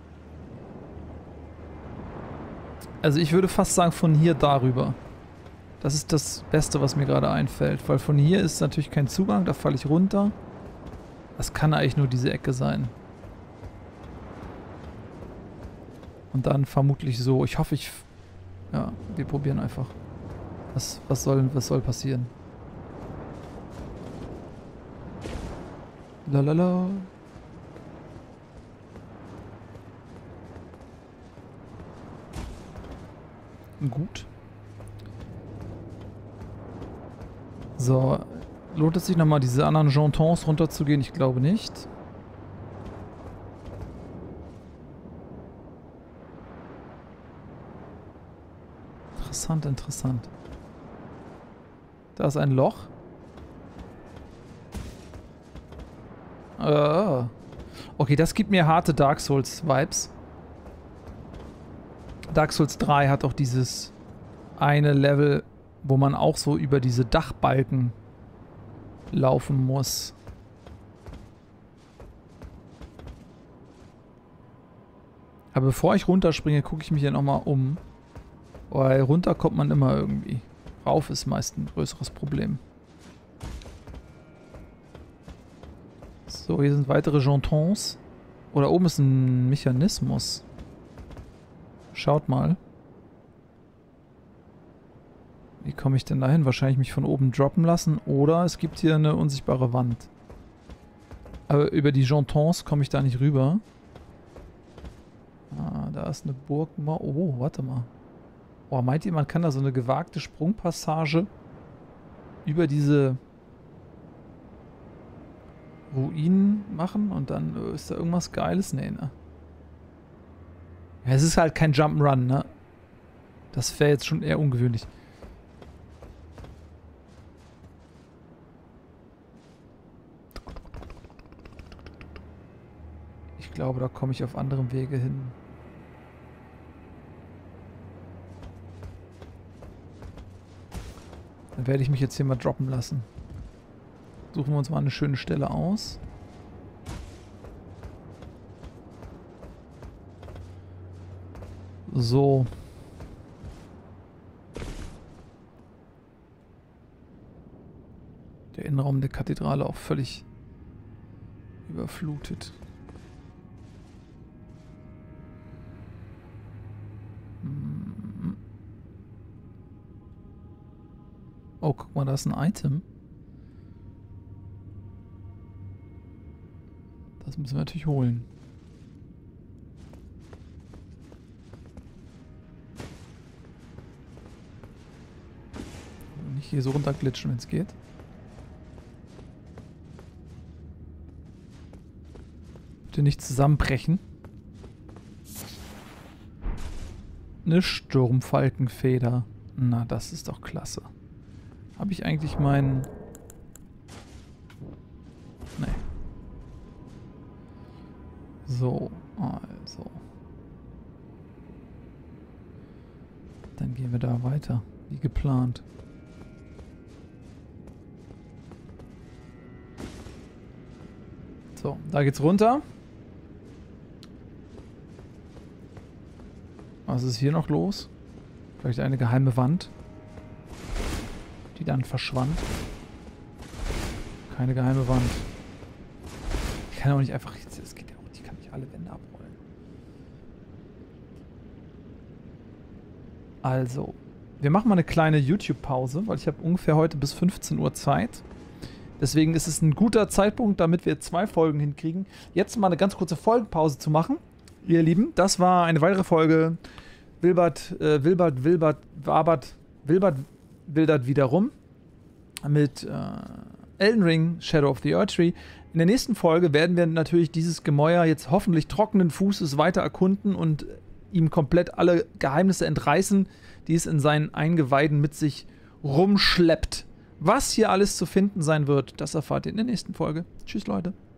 Also ich würde fast sagen von hier darüber. Das ist das Beste, was mir gerade einfällt. Weil von hier ist natürlich kein Zugang, da falle ich runter. Das kann eigentlich nur diese Ecke sein. Und dann vermutlich so. Ich hoffe, ich... Ja, wir probieren einfach. Was, was, soll, was soll passieren? Lalala. Gut. So. Lohnt es sich nochmal, diese anderen Jantons runterzugehen? Ich glaube nicht. Interessant, interessant. Da ist ein Loch. Uh. Okay, das gibt mir harte Dark Souls Vibes. Dark Souls drei hat auch dieses eine Level, wo man auch so über diese Dachbalken laufen muss. Aber bevor ich runterspringe, gucke ich mich ja nochmal um. Weil runter kommt man immer irgendwie. Rauf ist meist ein größeres Problem. So, hier sind weitere Jantons. Oh, da oben ist ein Mechanismus. Schaut mal. Wie komme ich denn dahin? Wahrscheinlich mich von oben droppen lassen. Oder es gibt hier eine unsichtbare Wand. Aber über die Jantons komme ich da nicht rüber. Ah, da ist eine Burgmauer. Oh, warte mal. Oh, meint ihr, man kann da so eine gewagte Sprungpassage über diese Ruinen machen und dann äh, ist da irgendwas Geiles? Nee, ne? Ja, es ist halt kein Jump'n'Run, ne? Das wäre jetzt schon eher ungewöhnlich. Ich glaube, da komme ich auf anderem Wege hin. Dann werde ich mich jetzt hier mal droppen lassen. Suchen wir uns mal eine schöne Stelle aus. So. Der Innenraum der Kathedrale auch völlig überflutet. Oh, guck mal, da ist ein Item. Das müssen wir natürlich holen. Nicht hier so runterglitschen, wenn es geht. Bitte nicht zusammenbrechen. Eine Sturmfalkenfeder. Na, das ist doch klasse. Habe ich eigentlich meinen... Nee. So, also. Dann gehen wir da weiter, wie geplant. So, da geht's runter. Was ist hier noch los? Vielleicht eine geheime Wand, die dann verschwand. Keine geheime Wand. Ich kann auch nicht einfach... Es geht ja auch, ich kann nicht alle Wände abrollen. Also, wir machen mal eine kleine YouTube-Pause, weil ich habe ungefähr heute bis fünfzehn Uhr Zeit. Deswegen ist es ein guter Zeitpunkt, damit wir zwei Folgen hinkriegen. Jetzt mal eine ganz kurze Folgenpause zu machen, ihr Lieben. Das war eine weitere Folge Wilbert, äh, Wilbert, Wilbert, Wabert, Wilbert wildert wiederum mit äh, Elden Ring, Shadow of the Erdtree. In der nächsten Folge werden wir natürlich dieses Gemäuer jetzt hoffentlich trockenen Fußes weiter erkunden und ihm komplett alle Geheimnisse entreißen, die es in seinen Eingeweiden mit sich rumschleppt. Was hier alles zu finden sein wird, das erfahrt ihr in der nächsten Folge. Tschüss, Leute.